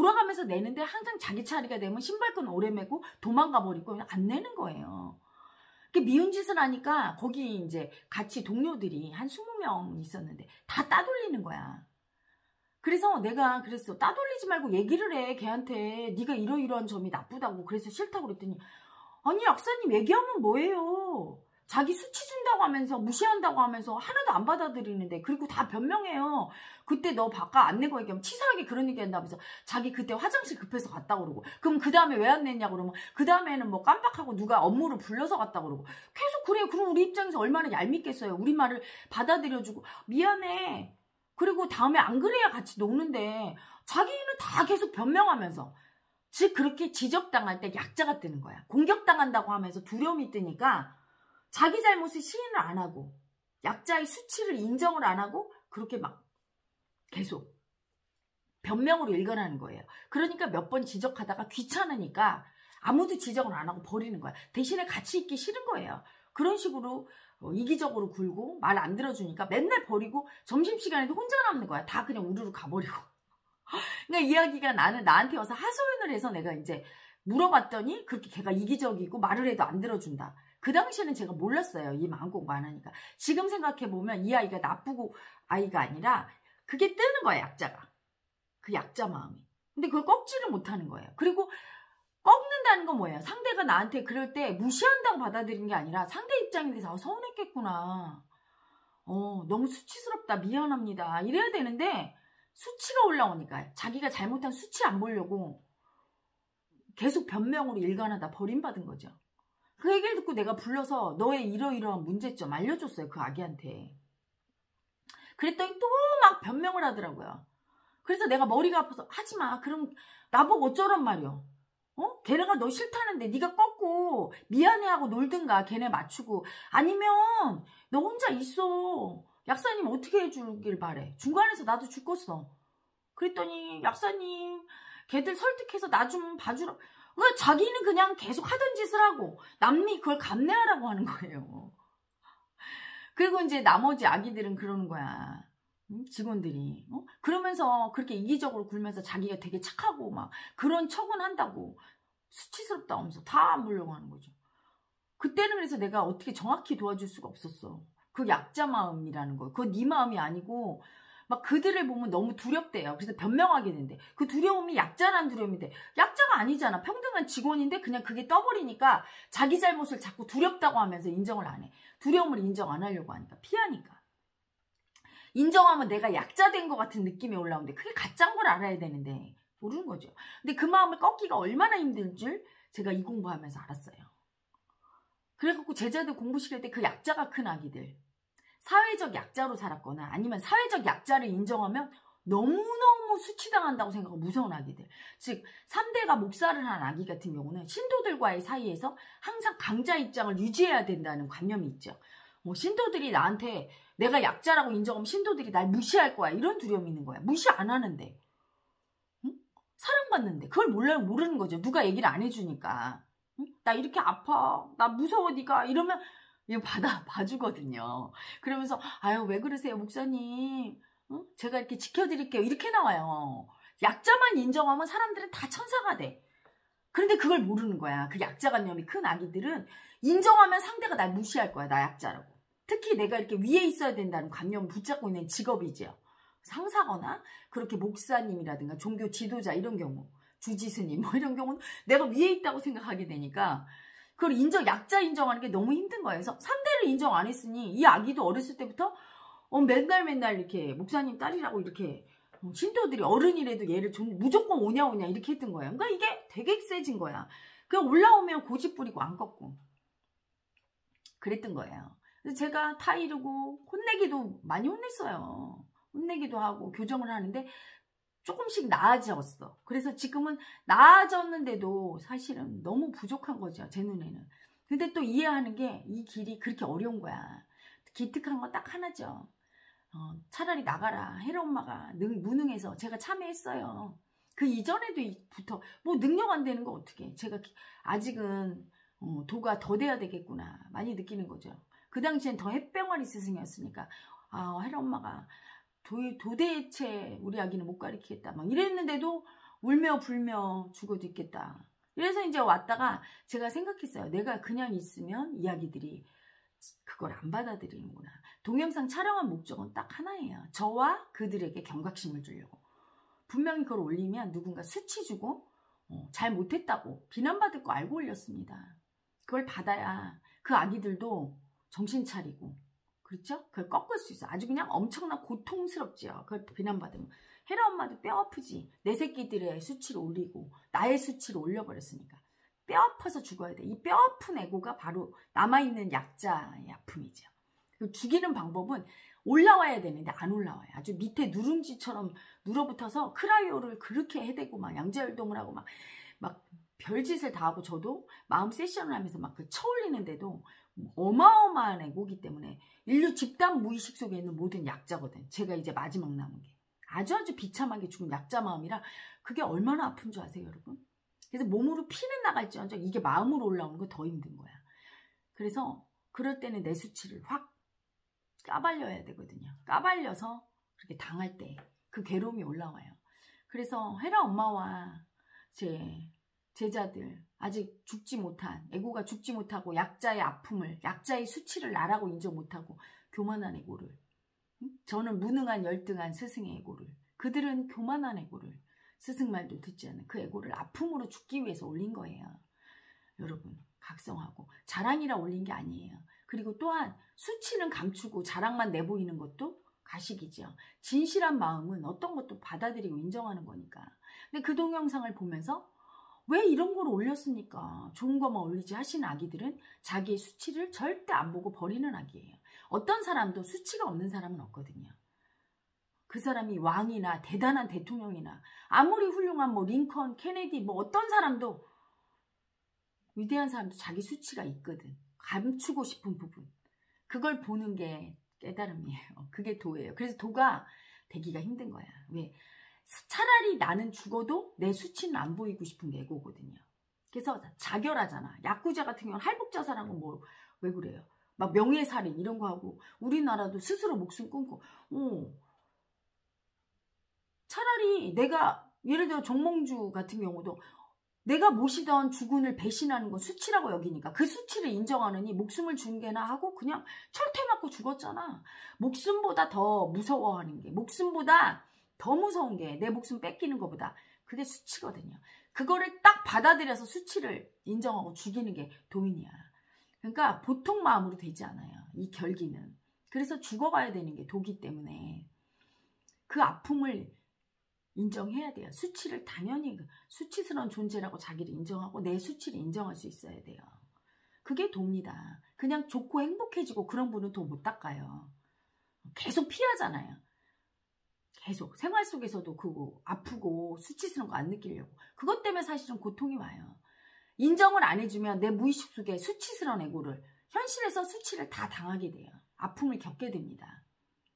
Speaker 1: 항상 자기 차례가 되면 신발끈 오래 매고 도망가 버리고 안 내는 거예요. 미운 짓을 하니까 거기 이제 같이 동료들이 한 20명 있었는데 다 따돌리는 거야. 그래서 내가 그랬어. 따돌리지 말고 얘기를 해. 걔한테 네가 이러이러한 점이 나쁘다고 그래서 싫다고 그랬더니 아니 약사님 얘기하면 뭐예요. 자기 수치 준다고 하면서 무시한다고 하면서 하나도 안 받아들이는데 그리고 다 변명해요. 그때 너 바깥 안 내고 얘기하면 치사하게 그런 얘기 한다면서 자기 그때 화장실 급해서 갔다 그러고 그럼 그 다음에 왜 안 냈냐고 그러면 그 다음에는 뭐 깜빡하고 누가 업무를 불러서 갔다 그러고 계속 그래요. 그럼 우리 입장에서 얼마나 얄밉겠어요. 우리 말을 받아들여주고 미안해. 그리고 다음에 안 그래야 같이 노는데 자기는 다 계속 변명하면서 즉 그렇게 지적당할 때 약자가 뜨는 거야. 공격당한다고 하면서 두려움이 뜨니까 자기 잘못을 시인을 안 하고 약자의 수치를 인정을 안 하고 그렇게 막 계속 변명으로 일관하는 거예요. 그러니까 몇 번 지적하다가 귀찮으니까 아무도 지적을 안 하고 버리는 거야. 대신에 같이 있기 싫은 거예요. 그런 식으로 이기적으로 굴고 말 안 들어주니까 맨날 버리고 점심시간에도 혼자 남는 거야. 다 그냥 우르르 가버리고. 그러니까 이야기가 나한테 와서 하소연을 해서 내가 이제 물어봤더니 그렇게 걔가 이기적이고 말을 해도 안 들어준다. 그 당시에는 제가 몰랐어요. 이 마음 공부 안 하니까. 지금 생각해보면 이 아이가 나쁘고 아이가 아니라 그게 뜨는 거야, 약자가. 그 약자 마음이. 근데 그걸 꺾지를 못하는 거예요. 그리고 꺾는다는 건 뭐예요? 상대가 나한테 그럴 때 무시한다고 받아들이는 게 아니라 상대 입장에 대해서 서운했겠구나. 너무 수치스럽다. 미안합니다. 이래야 되는데 수치가 올라오니까 자기가 잘못한 수치 안 보려고 계속 변명으로 일관하다 버림받은 거죠. 그 얘기를 듣고 내가 불러서 너의 이러이러한 문제점 알려줬어요. 그 아기한테. 그랬더니 또 막 변명을 하더라고요. 그래서 내가 머리가 아파서 하지마. 그럼 나보고 어쩌란 말이야. 걔네가 너 싫다는데 네가 꺾고 미안해하고 놀든가 걔네 맞추고 아니면 너 혼자 있어. 약사님 어떻게 해주길 바래. 중간에서 나도 죽겠어. 그랬더니 약사님 걔들 설득해서 나 좀 봐주라. 그러니까 자기는 그냥 계속 하던 짓을 하고 남이 그걸 감내하라고 하는 거예요. 그리고 이제 나머지 아기들은 그러는 거야. 직원들이. 그러면서 그렇게 이기적으로 굴면서 자기가 되게 착하고 막 그런 척은 한다고 수치스럽다 하면서 다 안 보려고 하는 거죠. 그때는 그래서 내가 어떻게 정확히 도와줄 수가 없었어. 그 약자 마음이라는 거. 그거 네 마음이 아니고 막 그들을 보면 너무 두렵대요. 그래서 변명하게 된대. 그 두려움이 약자라는 두려움인데 약자가 아니잖아. 평등한 직원인데 그냥 그게 떠버리니까 자기 잘못을 자꾸 두렵다고 하면서 인정을 안 해. 두려움을 인정 안 하려고 하니까 피하니까. 인정하면 내가 약자된 것 같은 느낌이 올라오는데 그게 가짜인 걸 알아야 되는데 모르는 거죠. 근데 그 마음을 꺾기가 얼마나 힘든 줄 제가 이 공부하면서 알았어요. 그래갖고 제자들 공부 시킬 때 그 약자가 큰 아기들 사회적 약자로 살았거나 아니면 사회적 약자를 인정하면 너무너무 수치당한다고 생각하고 무서운 아기들. 즉 3대가 목사를 한 아기 같은 경우는 신도들과의 사이에서 항상 강자 입장을 유지해야 된다는 관념이 있죠. 신도들이 나한테 내가 약자라고 인정하면 신도들이 날 무시할 거야. 이런 두려움이 있는 거야. 무시 안 하는데. 응? 사랑받는데. 그걸 모르는 거죠. 누가 얘기를 안 해주니까. 응? 나 이렇게 아파. 나 무서워 네가. 이러면 이거 봐주거든요. 그러면서 아유 왜 그러세요 목사님, 응? 제가 이렇게 지켜드릴게요 이렇게 나와요. 약자만 인정하면 사람들은 다 천사가 돼. 그런데 그걸 모르는 거야. 그 약자관념이 큰 아기들은 인정하면 상대가 날 무시할 거야. 나 약자라고. 특히 내가 이렇게 위에 있어야 된다는 관념을 붙잡고 있는 직업이죠. 상사거나 그렇게 목사님이라든가 종교 지도자 이런 경우, 주지스님 뭐 이런 경우는 내가 위에 있다고 생각하게 되니까 그걸 약자 인정하는 게 너무 힘든 거예요. 그래서 상대를 인정 안 했으니 이 아기도 어렸을 때부터 맨날 이렇게 목사님 딸이라고 이렇게 신도들이 어른이라도 얘를 무조건 오냐 이렇게 했던 거예요. 그러니까 이게 되게 세진 거야. 그냥 올라오면 고집 부리고 안 꺾고 그랬던 거예요. 그래서 제가 타이르고 혼내기도 많이 혼냈어요. 혼내기도 하고 교정을 하는데 조금씩 나아졌어. 그래서 지금은 나아졌는데도 사실은 너무 부족한 거죠. 제 눈에는. 근데 또 이해하는 게 이 길이 그렇게 어려운 거야. 기특한 건 딱 하나죠. 차라리 나가라. 혜라 엄마가 무능해서 제가 참여했어요. 그 이전에도부터 뭐 능력 안 되는 거 어떻게. 제가 아직은 도가 더 돼야 되겠구나. 많이 느끼는 거죠. 그 당시엔 더 햇병아리 스승이었으니까 혜라 엄마가 도대체 우리 아기는 못 가르치겠다 막 이랬는데도 울며 불며 죽어도 있겠다. 그래서 이제 왔다가 제가 생각했어요. 내가 그냥 있으면 이 아기들이 그걸 안 받아들이는구나. 동영상 촬영한 목적은 딱 하나예요. 저와 그들에게 경각심을 주려고. 분명히 그걸 올리면 누군가 수치 주고 잘 못했다고 비난받을 거 알고 올렸습니다. 그걸 받아야 그 아기들도 정신 차리고, 그렇죠? 그걸 꺾을 수 있어. 아주 그냥 엄청난 고통스럽지요. 그걸 비난받으면. 혜라 엄마도 뼈 아프지. 내 새끼들의 수치를 올리고 나의 수치를 올려버렸으니까. 뼈 아파서 죽어야 돼. 이 뼈 아픈 에고가 바로 남아있는 약자의 아픔이죠. 죽이는 방법은 올라와야 되는데 안 올라와요. 아주 밑에 누룽지처럼 눌어붙어서 크라이오를 그렇게 해대고 막 양자열동을 하고 막 별짓을 다 하고 저도 마음 세션을 하면서 막 그 쳐올리는데도 어마어마한 에고기 때문에 인류 집단 무의식 속에 있는 모든 약자거든. 제가 이제 마지막 남은 게. 아주 비참하게 죽은 약자 마음이라 그게 얼마나 아픈 줄 아세요, 여러분? 그래서 몸으로 피는 나갈지언정 이게 마음으로 올라오는 거 더 힘든 거야. 그래서 그럴 때는 내 수치를 확 까발려야 되거든요. 까발려서 그렇게 당할 때 그 괴로움이 올라와요. 그래서 혜라 엄마와 제 제자들 아직 죽지 못한 에고가 죽지 못하고 약자의 아픔을 약자의 수치를 나라고 인정 못하고 교만한 에고를 저는 무능한 열등한 스승의 에고를 그들은 교만한 에고를 스승 말도 듣지 않는 그 에고를 아픔으로 죽기 위해서 올린 거예요. 여러분 각성하고 자랑이라 올린 게 아니에요. 그리고 또한 수치는 감추고 자랑만 내보이는 것도 가식이죠. 진실한 마음은 어떤 것도 받아들이고 인정하는 거니까. 근데 그 동영상을 보면서 왜 이런 걸 올렸습니까? 좋은 것만 올리지 하시는 아기들은 자기의 수치를 절대 안 보고 버리는 아기예요. 어떤 사람도 수치가 없는 사람은 없거든요. 그 사람이 왕이나 대단한 대통령이나 아무리 훌륭한 뭐 링컨, 케네디 뭐 어떤 사람도 위대한 사람도 자기 수치가 있거든. 감추고 싶은 부분. 그걸 보는 게 깨달음이에요. 그게 도예요. 그래서 도가 되기가 힘든 거야. 왜? 차라리 나는 죽어도 내 수치는 안 보이고 싶은 게 에고거든요. 그래서 자결하잖아. 야쿠자 같은 경우는 할복자살한 건 뭐 왜 그래요? 막 명예살인 이런 거 하고 우리나라도 스스로 목숨 끊고 차라리 내가 예를 들어 정몽주 같은 경우도 내가 모시던 주군을 배신하는 건 수치라고 여기니까 그 수치를 인정하느니 목숨을 준 게나 하고 그냥 철퇴 맞고 죽었잖아. 목숨보다 더 무서워하는 게 목숨보다 더 무서운 게 내 목숨 뺏기는 것보다 그게 수치거든요. 그거를 딱 받아들여서 수치를 인정하고 죽이는 게 도인이야. 그러니까 보통 마음으로 되지 않아요. 이 결기는. 그래서 죽어가야 되는 게 도기 때문에 그 아픔을 인정해야 돼요. 수치를 당연히 수치스러운 존재라고 자기를 인정하고 내 수치를 인정할 수 있어야 돼요. 그게 도입니다. 그냥 좋고 행복해지고 그런 분은 도 못 닦아요. 계속 피하잖아요. 계속 생활 속에서도 그거 아프고 수치스러운 거 안 느끼려고. 그것 때문에 사실은 고통이 와요. 인정을 안 해주면 내 무의식 속에 수치스러운 에고를 현실에서 수치를 다 당하게 돼요. 아픔을 겪게 됩니다.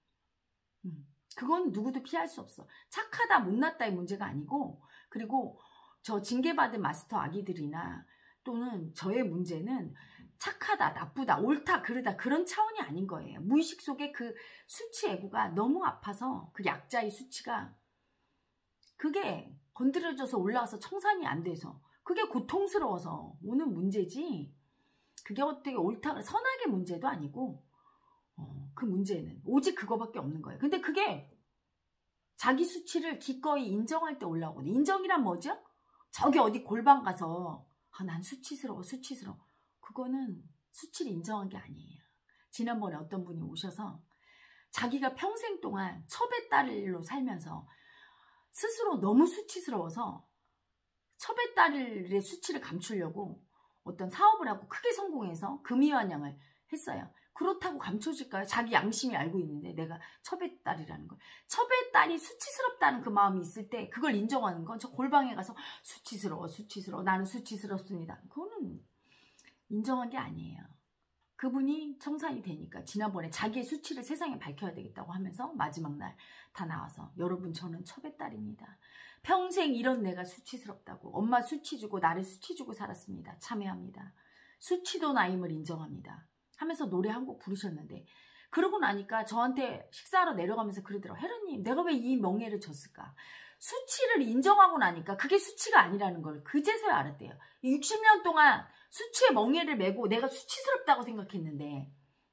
Speaker 1: 그건 누구도 피할 수 없어. 착하다 못났다의 문제가 아니고 그리고 저 징계받은 마스터 아기들이나 또는 저의 문제는 착하다, 나쁘다, 옳다, 그르다 그런 차원이 아닌 거예요. 무의식 속에 그 수치 애고가 너무 아파서 그 약자의 수치가 그게 건드려져서 올라와서 청산이 안 돼서 그게 고통스러워서 오는 문제지 그게 어떻게 옳다, 선악의 문제도 아니고 그 문제는 오직 그거밖에 없는 거예요. 근데 그게 자기 수치를 기꺼이 인정할 때 올라오거든요. 인정이란 뭐죠? 저기 어디 골방 가서 난 수치스러워. 그거는 수치를 인정한 게 아니에요. 지난번에 어떤 분이 오셔서 자기가 평생 동안 첩의 딸로 살면서 스스로 너무 수치스러워서 첩의 딸의 수치를 감추려고 어떤 사업을 하고 크게 성공해서 금이환영을 했어요. 그렇다고 감춰질까요? 자기 양심이 알고 있는데 내가 첩의 딸이라는 걸. 첩의 딸이 수치스럽다는 그 마음이 있을 때 그걸 인정하는 건 저 골방에 가서 수치스러워. 나는 수치스럽습니다. 그거는 인정한 게 아니에요. 그분이 청산이 되니까 지난번에 자기의 수치를 세상에 밝혀야 되겠다고 하면서 마지막 날 다 나와서 여러분 저는 첩의 딸입니다. 평생 이런 내가 수치스럽다고 엄마 수치 주고 나를 수치 주고 살았습니다. 참여합니다. 수치도 나임을 인정합니다. 하면서 노래 한 곡 부르셨는데 그러고 나니까 저한테 식사하러 내려가면서 그러더라고요. 혜련님 내가 왜 이 멍해를 졌을까? 수치를 인정하고 나니까 그게 수치가 아니라는 걸 그제서야 알았대요. 60년 동안 수치의 멍해를 메고 내가 수치스럽다고 생각했는데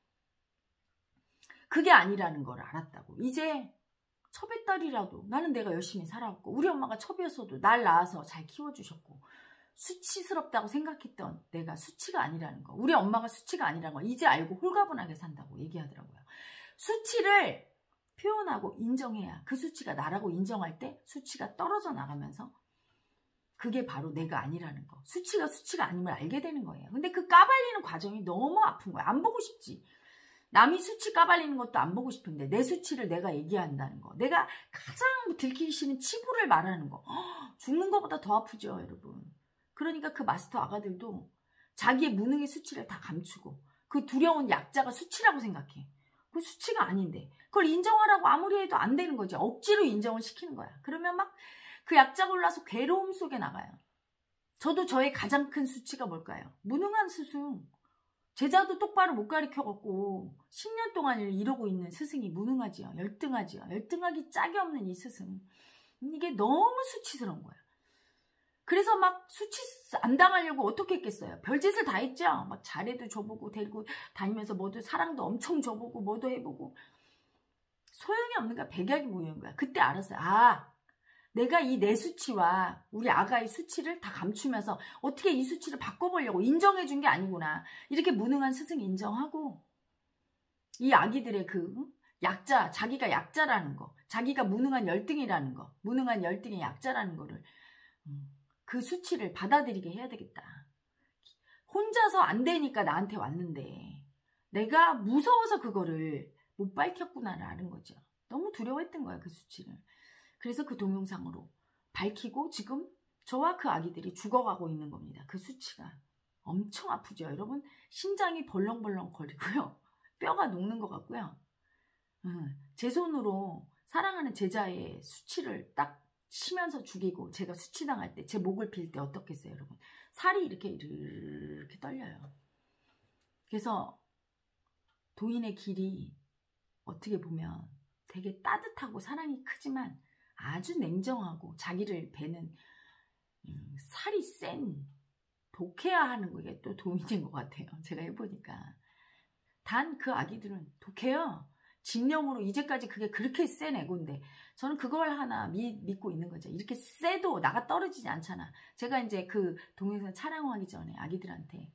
Speaker 1: 그게 아니라는 걸 알았다고. 이제 첩의 딸이라도 나는 내가 열심히 살아왔고 우리 엄마가 첩이었어도 날 낳아서 잘 키워주셨고 수치스럽다고 생각했던 내가 수치가 아니라는 거. 우리 엄마가 수치가 아니라는 거 이제 알고 홀가분하게 산다고 얘기하더라고요. 수치를 표현하고 인정해야 그 수치가 나라고 인정할 때 수치가 떨어져 나가면서 그게 바로 내가 아니라는 거. 수치가 아님을 알게 되는 거예요. 근데 그 까발리는 과정이 너무 아픈 거야. 안 보고 싶지. 남이 수치 까발리는 것도 안 보고 싶은데 내 수치를 내가 얘기한다는 거. 내가 가장 들키기 싫은 치부를 말하는 거. 죽는 것보다 더 아프죠, 여러분. 그러니까 그 마스터 아가들도 자기의 무능의 수치를 다 감추고 그 두려운 약자가 수치라고 생각해. 그 수치가 아닌데 그걸 인정하라고 아무리 해도 안 되는 거지. 억지로 인정을 시키는 거야. 그러면 막 그 약자가 올라서 괴로움 속에 나가요. 저도 저의 가장 큰 수치가 뭘까요? 무능한 스승. 제자도 똑바로 못 가르쳐갖고 10년 동안 이러고 있는 스승이 무능하지요. 열등하지요. 열등하기 짝이 없는 이 스승. 이게 너무 수치스러운 거야. 그래서 막 수치 안 당하려고 어떻게 했겠어요? 별짓을 다 했죠. 막 자례도 줘보고 데리고 다니면서 뭐도 사랑도 엄청 줘보고 뭐도 해보고 소용이 없는 거야. 백약이 모이는 거야. 그때 알았어요. 내가 이 내 수치와 우리 아가의 수치를 다 감추면서 어떻게 이 수치를 바꿔보려고 인정해 준 게 아니구나. 이렇게 무능한 스승 인정하고 이 아기들의 그 약자, 자기가 약자라는 거, 자기가 무능한 열등이라는 거, 무능한 열등의 약자라는 거를 그 수치를 받아들이게 해야 되겠다. 혼자서 안 되니까 나한테 왔는데 내가 무서워서 그거를 못 밝혔구나를 아는 거죠. 너무 두려워했던 거야, 그 수치를. 그래서 그 동영상으로 밝히고 지금 저와 그 아기들이 죽어가고 있는 겁니다. 그 수치가. 엄청 아프죠, 여러분? 심장이 벌렁벌렁 거리고요. 뼈가 녹는 것 같고요. 제 손으로 사랑하는 제자의 수치를 딱 치면서 죽이고 제가 수치당할 때 제 목을 빌 때 어떻겠어요, 여러분? 살이 이렇게 떨려요. 그래서 도인의 길이 어떻게 보면 되게 따뜻하고 사랑이 크지만 아주 냉정하고 자기를 베는 살이 센 독해야 하는 게 또 도인인 것 같아요. 제가 해보니까. 단 그 아기들은 독해요. 진령으로 이제까지 그게 그렇게 센 애고인데 저는 그걸 하나 믿고 있는 거죠. 이렇게 세도 나가 떨어지지 않잖아. 제가 이제 그 동영상 촬영하기 전에 아기들한테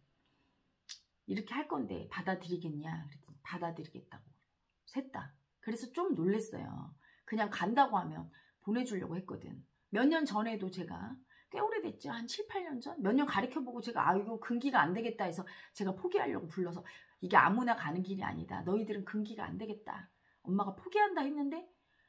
Speaker 1: 이렇게 할 건데 받아들이겠냐 그랬더니 받아들이겠다고 셌다. 그래서 좀 놀랬어요. 그냥 간다고 하면 보내주려고 했거든. 몇 년 전에도 제가 꽤 오래됐죠. 한 7, 8년 전? 몇 년 가르쳐보고 제가 이거 근기가 안 되겠다 해서 제가 포기하려고 불러서 이게 아무나 가는 길이 아니다. 너희들은 근기가 안 되겠다. 엄마가 포기한다 했는데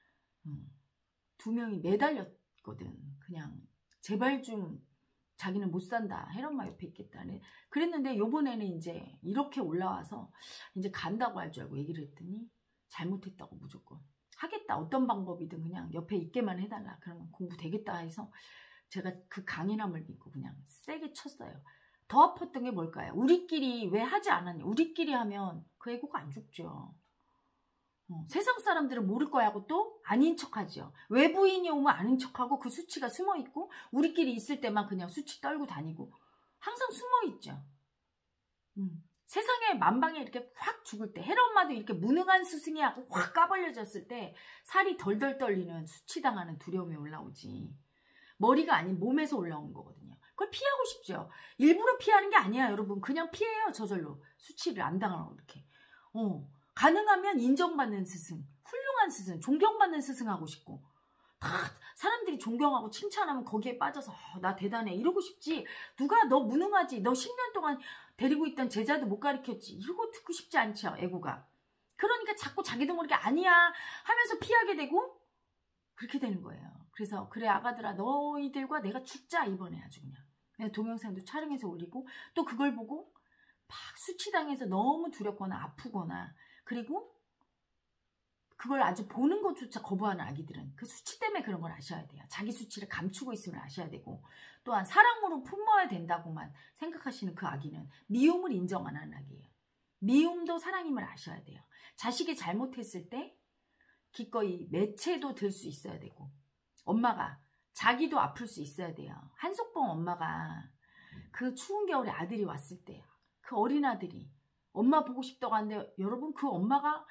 Speaker 1: 2명이 매달렸거든. 그냥 제발 좀 자기는 못 산다. 혜련마 옆에 있겠다. 그랬는데 요번에는 이제 이렇게 올라와서 이제 간다고 할 줄 알고 얘기를 했더니 잘못했다고 무조건. 하겠다. 어떤 방법이든 그냥 옆에 있게만 해달라. 그러면 공부 되겠다 해서 제가 그 강인함을 믿고 그냥 세게 쳤어요. 더 아팠던 게 뭘까요? 우리끼리 왜 하지 않았냐? 우리끼리 하면 그 애고가 안 죽죠. 세상 사람들은 모를 거야 하고 또 아닌 척하죠. 외부인이 오면 아닌 척하고 그 수치가 숨어있고 우리끼리 있을 때만 그냥 수치 떨고 다니고 항상 숨어있죠. 세상에 만방에 이렇게 확 죽을 때 헤라 엄마도 이렇게 무능한 스승이 하고 확 까발려졌을 때 살이 덜덜 떨리는 수치당하는 두려움이 올라오지. 머리가 아닌 몸에서 올라오는 거거든요. 그걸 피하고 싶죠. 일부러 피하는 게 아니야 여러분. 그냥 피해요 저절로. 수치를 안 당하고 이렇게. 가능하면 인정받는 스승, 훌륭한 스승, 존경받는 스승 하고 싶고 다 사람들이 존경하고 칭찬하면 거기에 빠져서 나 대단해 이러고 싶지. 누가 너 무능하지, 너 10년 동안 데리고 있던 제자도 못 가르쳤지 이러고 듣고 싶지 않죠 애고가. 그러니까 자꾸 자기도 모르게 아니야 하면서 피하게 되고 그렇게 되는 거예요. 그래서 그래 아가들아 너희들과 내가 죽자 이번에 아주 그냥 동영상도 촬영해서 올리고 또 그걸 보고 막 수치당해서 너무 두렵거나 아프거나 그리고 그걸 아주 보는 것조차 거부하는 아기들은 그 수치 때문에 그런 걸 아셔야 돼요. 자기 수치를 감추고 있음을 아셔야 되고 또한 사랑으로 품어야 된다고만 생각하시는 그 아기는 미움을 인정 안 하는 아기예요. 미움도 사랑임을 아셔야 돼요. 자식이 잘못했을 때 기꺼이 매체도 들 수 있어야 되고 엄마가 자기도 아플 수 있어야 돼요. 한석봉 엄마가 그 추운 겨울에 아들이 왔을 때 그 어린 아들이 엄마 보고 싶다고 하는데 여러분 그 엄마가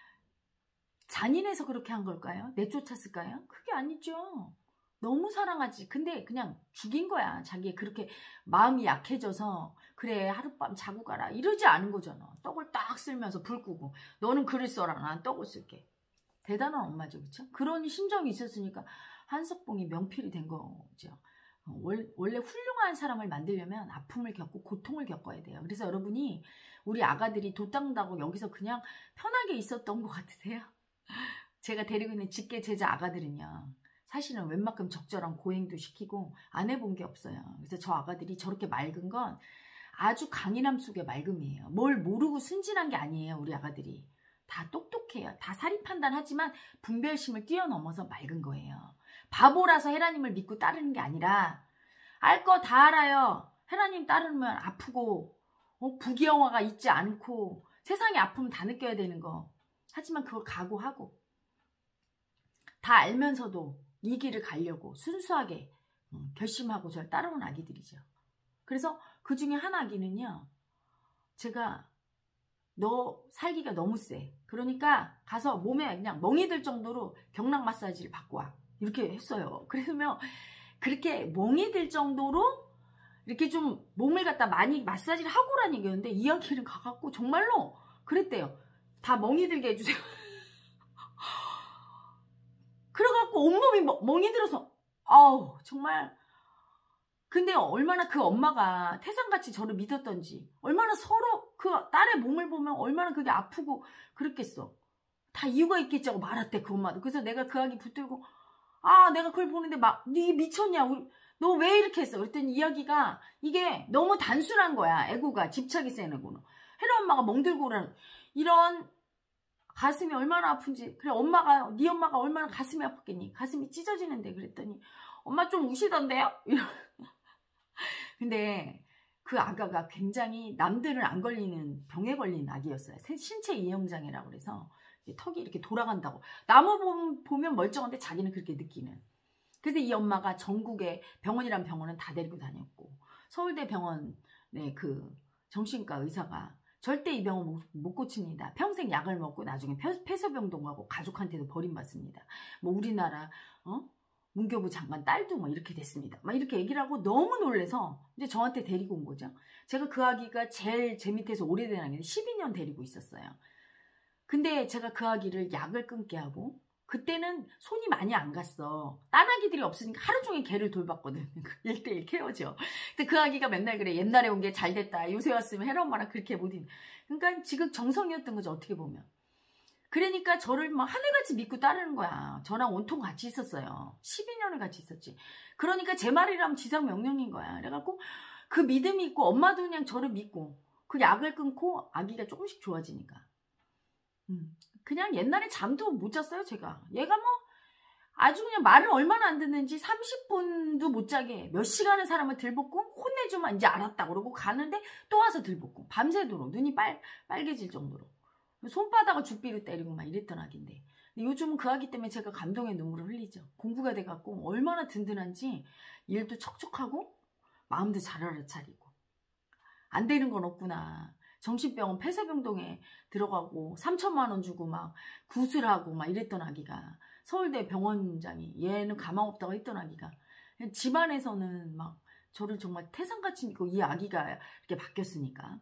Speaker 1: 잔인해서 그렇게 한 걸까요? 내쫓았을까요? 그게 아니죠. 너무 사랑하지. 근데 그냥 죽인 거야. 자기 그렇게 마음이 약해져서 그래 하룻밤 자고 가라 이러지 않은 거잖아. 떡을 딱 쓸면서 불 끄고 너는 글을 써라 난 떡을 쓸게. 대단한 엄마죠. 그렇죠? 그런 심정이 있었으니까 한석봉이 명필이 된 거죠. 원래 훌륭한 사람을 만들려면 아픔을 겪고 고통을 겪어야 돼요. 그래서 여러분이 우리 아가들이 도땅다고 여기서 그냥 편하게 있었던 것 같으세요? 제가 데리고 있는 직계 제자 아가들은요. 사실은 웬만큼 적절한 고행도 시키고 안 해본 게 없어요. 그래서 저 아가들이 저렇게 맑은 건 아주 강인함 속의 맑음이에요. 뭘 모르고 순진한 게 아니에요. 우리 아가들이. 다 똑똑해요. 다 사리 판단하지만 분별심을 뛰어넘어서 맑은 거예요. 바보라서 헤라님을 믿고 따르는 게 아니라 알 거 다 알아요. 헤라님 따르면 아프고 부귀영화가 있지 않고 세상의 아픔 다 느껴야 되는 거. 하지만 그걸 각오하고 다 알면서도 이 길을 가려고 순수하게 결심하고 저를 따라온 아기들이죠. 그래서 그 중에 한 아기는요. 제가 너 살기가 너무 세. 그러니까 가서 몸에 그냥 멍이 들 정도로 경락 마사지를 받고 와. 이렇게 했어요. 그러면 그렇게 멍이 들 정도로 이렇게 좀 몸을 갖다 많이 마사지를 하고 오라는 얘기였는데 이 아기는 가갖고 정말로 그랬대요. 다 멍이 들게 해주세요. 그래갖고 온몸이 멍이 들어서 아우 정말 근데 얼마나 그 엄마가 태산같이 저를 믿었던지 얼마나 서로 그 딸의 몸을 보면 얼마나 그게 아프고 그랬겠어. 다 이유가 있겠지 하고 말았대 그 엄마도. 그래서 내가 그 아기 붙들고 내가 그걸 보는데 막 네 미쳤냐 너 왜 이렇게 했어. 그랬더니 이야기가 이게 너무 단순한 거야. 애고가 집착이 센 애고는. 헤라 엄마가 멍들고 오라는 이런 가슴이 얼마나 아픈지. 그래 네 엄마가 얼마나 가슴이 아팠겠니. 가슴이 찢어지는데. 그랬더니 엄마 좀 우시던데요. 근데 그 아가가 굉장히 남들은 안 걸리는 병에 걸린 아기였어요. 신체 이형장애라고 그래서 턱이 이렇게 돌아간다고. 나무 보면 멀쩡한데 자기는 그렇게 느끼는. 그래서 이 엄마가 전국에 병원이란 병원은 다 데리고 다녔고 서울대 병원의 그 정신과 의사가 절대 이 병은 못 고칩니다. 평생 약을 먹고 나중에 폐소병동하고 가족한테도 버림받습니다. 뭐 우리나라 문교부 장관 딸도 뭐 이렇게 됐습니다. 막 이렇게 얘기를 하고 너무 놀래서 이제 저한테 데리고 온 거죠. 제가 그 아기가 제일 제 밑에서 오래된 아기인데 12년 데리고 있었어요. 근데 제가 그 아기를 약을 끊게 하고 그때는 손이 많이 안 갔어. 딴 아기들이 없으니까 하루 종일 걔를 돌봤거든. 1대1 케어죠. 근데 그 아기가 맨날 그래. 옛날에 온 게 잘 됐다. 요새 왔으면 헤라 엄마랑 그렇게 못 있는. 그러니까 지금 정성이었던 거죠. 어떻게 보면. 그러니까 저를 막 하늘같이 믿고 따르는 거야. 저랑 온통 같이 있었어요. 12년을 같이 있었지. 그러니까 제 말이라면 지상명령인 거야. 그래갖고 그 믿음이 있고 엄마도 그냥 저를 믿고 그 약을 끊고 아기가 조금씩 좋아지니까. 그냥 옛날에 잠도 못 잤어요 제가. 얘가 뭐 아주 그냥 말을 얼마나 안 듣는지 30분도 못 자게 몇 시간을 사람을 들볶고 혼내주면 이제 알았다 그러고 가는데 또 와서 들볶고 밤새도록 눈이 빨개질 정도로 손바닥을 죽비로 때리고 막 이랬던 아기인데 요즘은 그 아기 때문에 제가 감동의 눈물을 흘리죠. 공부가 돼갖고 얼마나 든든한지 일도 척척하고 마음도 잘 알아차리고 안 되는 건 없구나. 정신병원 폐쇄병동에 들어가고 3천만 원 주고 막 구술하고 막 이랬던 아기가 서울대 병원장이 얘는 가망 없다고 했던 아기가 집안에서는 막 저를 정말 태산같이 믿고 이 아기가 이렇게 바뀌었으니까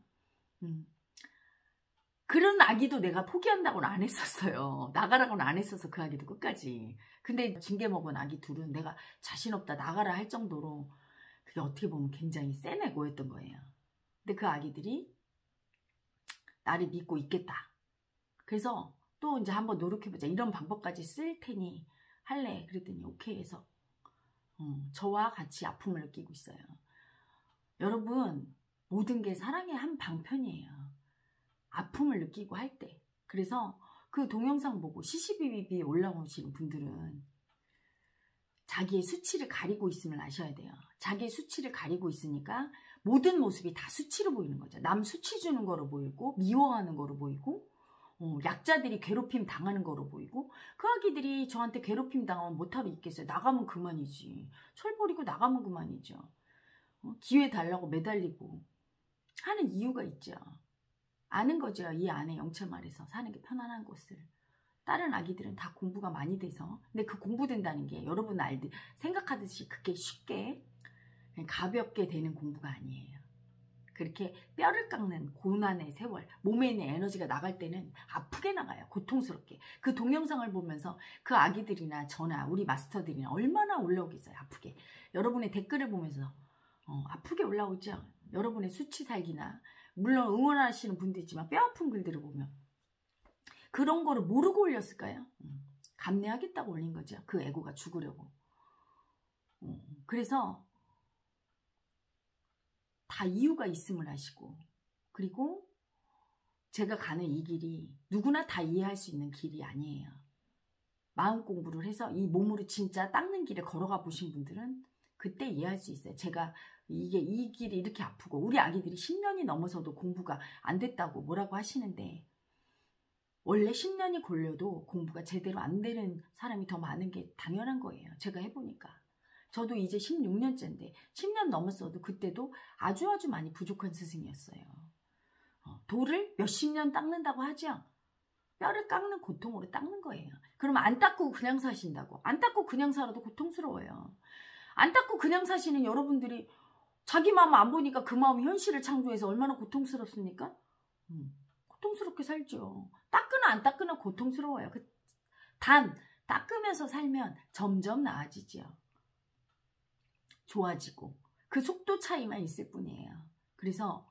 Speaker 1: 그런 아기도 내가 포기한다고는 안 했었어요. 나가라고는 안 했어서 그 아기도 끝까지. 근데 징계 먹은 아기 둘은 내가 자신 없다 나가라 할 정도로 그게 어떻게 보면 굉장히 센 애고였던 거예요. 근데 그 아기들이 나를 믿고 있겠다. 그래서 또 이제 한번 노력해보자. 이런 방법까지 쓸 테니 할래. 그랬더니 오케이 해서 저와 같이 아픔을 느끼고 있어요. 여러분 모든 게 사랑의 한 방편이에요. 아픔을 느끼고 할 때. 그래서 그 동영상 보고 시시비비비 올라오시는 분들은 자기의 수치를 가리고 있음을 아셔야 돼요. 자기의 수치를 가리고 있으니까 모든 모습이 다 수치로 보이는 거죠. 남 수치 주는 거로 보이고 미워하는 거로 보이고 약자들이 괴롭힘 당하는 거로 보이고 그 아기들이 저한테 괴롭힘 당하면 못하러 있겠어요. 나가면 그만이지. 철 버리고 나가면 그만이죠. 기회 달라고 매달리고 하는 이유가 있죠. 아는 거죠. 이 안에 영철말에서 사는 게 편안한 곳을. 다른 아기들은 다 공부가 많이 돼서 근데 그 공부된다는 게 여러분 생각하듯이 그게 쉽게 가볍게 되는 공부가 아니에요. 그렇게 뼈를 깎는 고난의 세월, 몸에 있는 에너지가 나갈 때는 아프게 나가요. 고통스럽게. 그 동영상을 보면서 그 아기들이나 저나 우리 마스터들이나 얼마나 올라오겠어요. 아프게. 여러분의 댓글을 보면서 아프게 올라오죠. 여러분의 수치 살기나 물론 응원하시는 분도 있지만 뼈아픈 글들을 보면 그런 거를 모르고 올렸을까요? 감내하겠다고 올린 거죠. 그 에고가 죽으려고. 그래서 다 이유가 있음을 아시고 그리고 제가 가는 이 길이 누구나 다 이해할 수 있는 길이 아니에요. 마음 공부를 해서 이 몸으로 진짜 닦는 길을 걸어가 보신 분들은 그때 이해할 수 있어요. 제가 이 길이 이렇게 아프고 우리 아기들이 10년이 넘어서도 공부가 안 됐다고 뭐라고 하시는데 원래 10년이 걸려도 공부가 제대로 안 되는 사람이 더 많은 게 당연한 거예요. 제가 해보니까. 저도 이제 16년째인데 10년 넘었어도 그때도 아주 많이 부족한 스승이었어요. 돌을 몇십 년 닦는다고 하죠. 뼈를 깎는 고통으로 닦는 거예요. 그러면 안 닦고 그냥 사신다고. 안 닦고 그냥 살아도 고통스러워요. 안 닦고 그냥 사시는 여러분들이 자기 마음 안 보니까 그 마음이 현실을 창조해서 얼마나 고통스럽습니까? 고통스럽게 살죠. 닦으나 안 닦으나 고통스러워요. 단 닦으면서 살면 점점 나아지죠. 좋아지고 그 속도 차이만 있을 뿐이에요. 그래서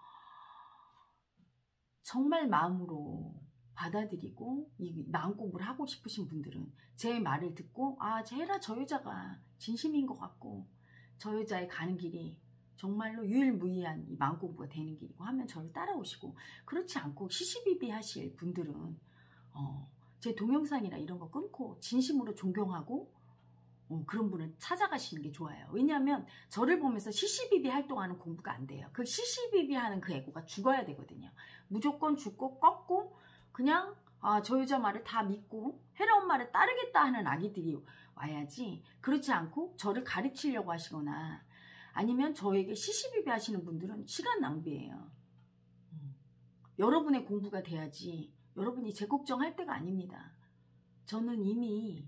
Speaker 1: 정말 마음으로 받아들이고 이 마음 공부를 하고 싶으신 분들은 제 말을 듣고 쟤라 저 여자가 진심인 것 같고 저 여자의 가는 길이 정말로 유일무이한 이 마음 공부가 되는 길이고 하면 저를 따라오시고 그렇지 않고 시시비비 하실 분들은 제 동영상이나 이런 거 끊고 진심으로 존경하고 그런 분을 찾아가시는 게 좋아요. 왜냐하면 저를 보면서 시시비비 활동하는 공부가 안 돼요. 그 시시비비 하는 그 에고가 죽어야 되거든요. 무조건 죽고 꺾고 그냥 저 여자 말을 다 믿고 해라운 말을 따르겠다 하는 아기들이 와야지 그렇지 않고 저를 가르치려고 하시거나 아니면 저에게 시시비비 하시는 분들은 시간 낭비예요. 여러분의 공부가 돼야지 여러분이 제 걱정할 때가 아닙니다. 저는 이미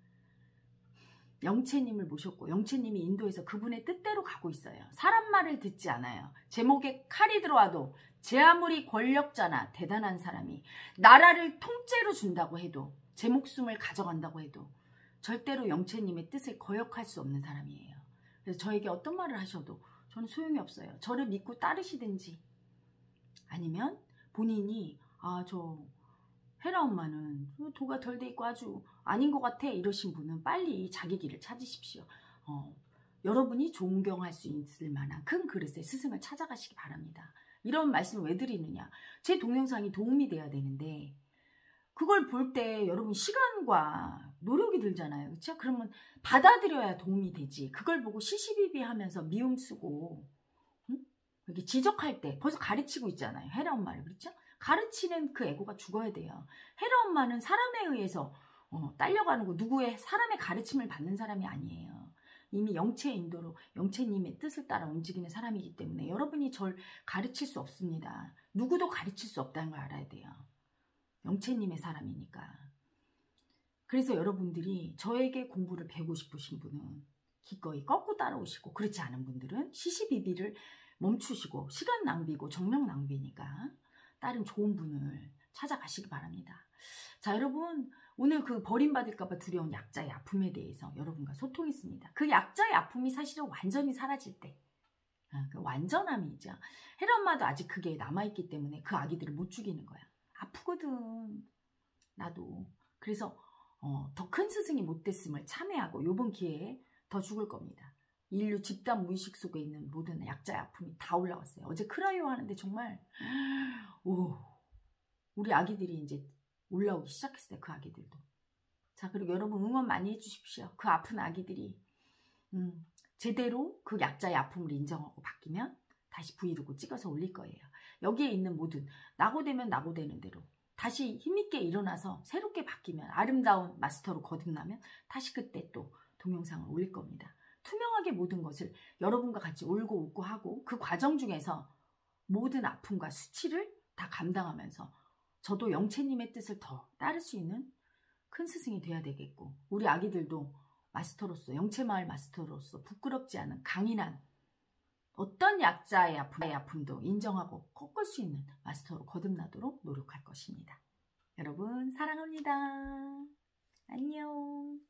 Speaker 1: 영채님을 모셨고 영채님이 인도에서 그분의 뜻대로 가고 있어요. 사람 말을 듣지 않아요. 제 목에 칼이 들어와도 제 아무리 권력자나 대단한 사람이 나라를 통째로 준다고 해도 제 목숨을 가져간다고 해도 절대로 영채님의 뜻을 거역할 수 없는 사람이에요. 그래서 저에게 어떤 말을 하셔도 저는 소용이 없어요. 저를 믿고 따르시든지 아니면 본인이 저 헤라 엄마는 도가 덜 돼 있고 아주 아닌 것 같아 이러신 분은 빨리 자기 길을 찾으십시오. 여러분이 존경할 수 있을 만한 큰 그릇의 스승을 찾아가시기 바랍니다. 이런 말씀을 왜 드리느냐. 제 동영상이 도움이 돼야 되는데 그걸 볼 때 여러분 시간과 노력이 들잖아요. 그렇죠? 그러면 받아들여야 도움이 되지. 그걸 보고 시시비비하면서 미움 쓰고 이렇게 지적할 때 벌써 가르치고 있잖아요. 헤라 엄마를. 그렇죠? 가르치는 그 에고가 죽어야 돼요. 헤라 엄마는 사람에 의해서 딸려가는 거 누구의 사람의 가르침을 받는 사람이 아니에요. 이미 영체의 인도로 영체님의 뜻을 따라 움직이는 사람이기 때문에 여러분이 절 가르칠 수 없습니다. 누구도 가르칠 수 없다는 걸 알아야 돼요. 영체님의 사람이니까. 그래서 여러분들이 저에게 공부를 배우고 싶으신 분은 기꺼이 꺾고 따라오시고, 그렇지 않은 분들은 시시비비를 멈추시고, 시간 낭비고 정력 낭비니까 다른 좋은 분을 찾아가시기 바랍니다. 자, 여러분, 오늘 그 버림받을까봐 두려운 약자의 아픔에 대해서 여러분과 소통했습니다. 그 약자의 아픔이 사실은 완전히 사라질 때, 그 완전함이죠. 헤라 엄마도 아직 그게 남아있기 때문에 그 아기들을 못 죽이는 거야. 아프거든, 나도. 그래서 더 큰 스승이 못 됐음을 참회하고 이번 기회에 더 죽을 겁니다. 인류 집단 무의식 속에 있는 모든 약자의 아픔이 다 올라왔어요. 어제 크라이오 하는데 정말 우리 아기들이 이제 올라오기 시작했어요. 그 아기들도. 자, 그리고 여러분 응원 많이 해주십시오. 그 아픈 아기들이 제대로 그 약자의 아픔을 인정하고 바뀌면 다시 브이로그 찍어서 올릴 거예요. 여기에 있는 모든 낙오되면 낙오되는 대로 다시 힘있게 일어나서 새롭게 바뀌면, 아름다운 마스터로 거듭나면 다시 그때 또 동영상을 올릴 겁니다. 투명하게 모든 것을 여러분과 같이 울고 웃고 하고, 그 과정 중에서 모든 아픔과 수치를 다 감당하면서 저도 영체님의 뜻을 더 따를 수 있는 큰 스승이 돼야 되겠고, 우리 아기들도 마스터로서, 영체마을 마스터로서 부끄럽지 않은 강인한 어떤 약자의 아픔도 인정하고 꺾을 수 있는 마스터로 거듭나도록 노력할 것입니다. 여러분 사랑합니다. 안녕.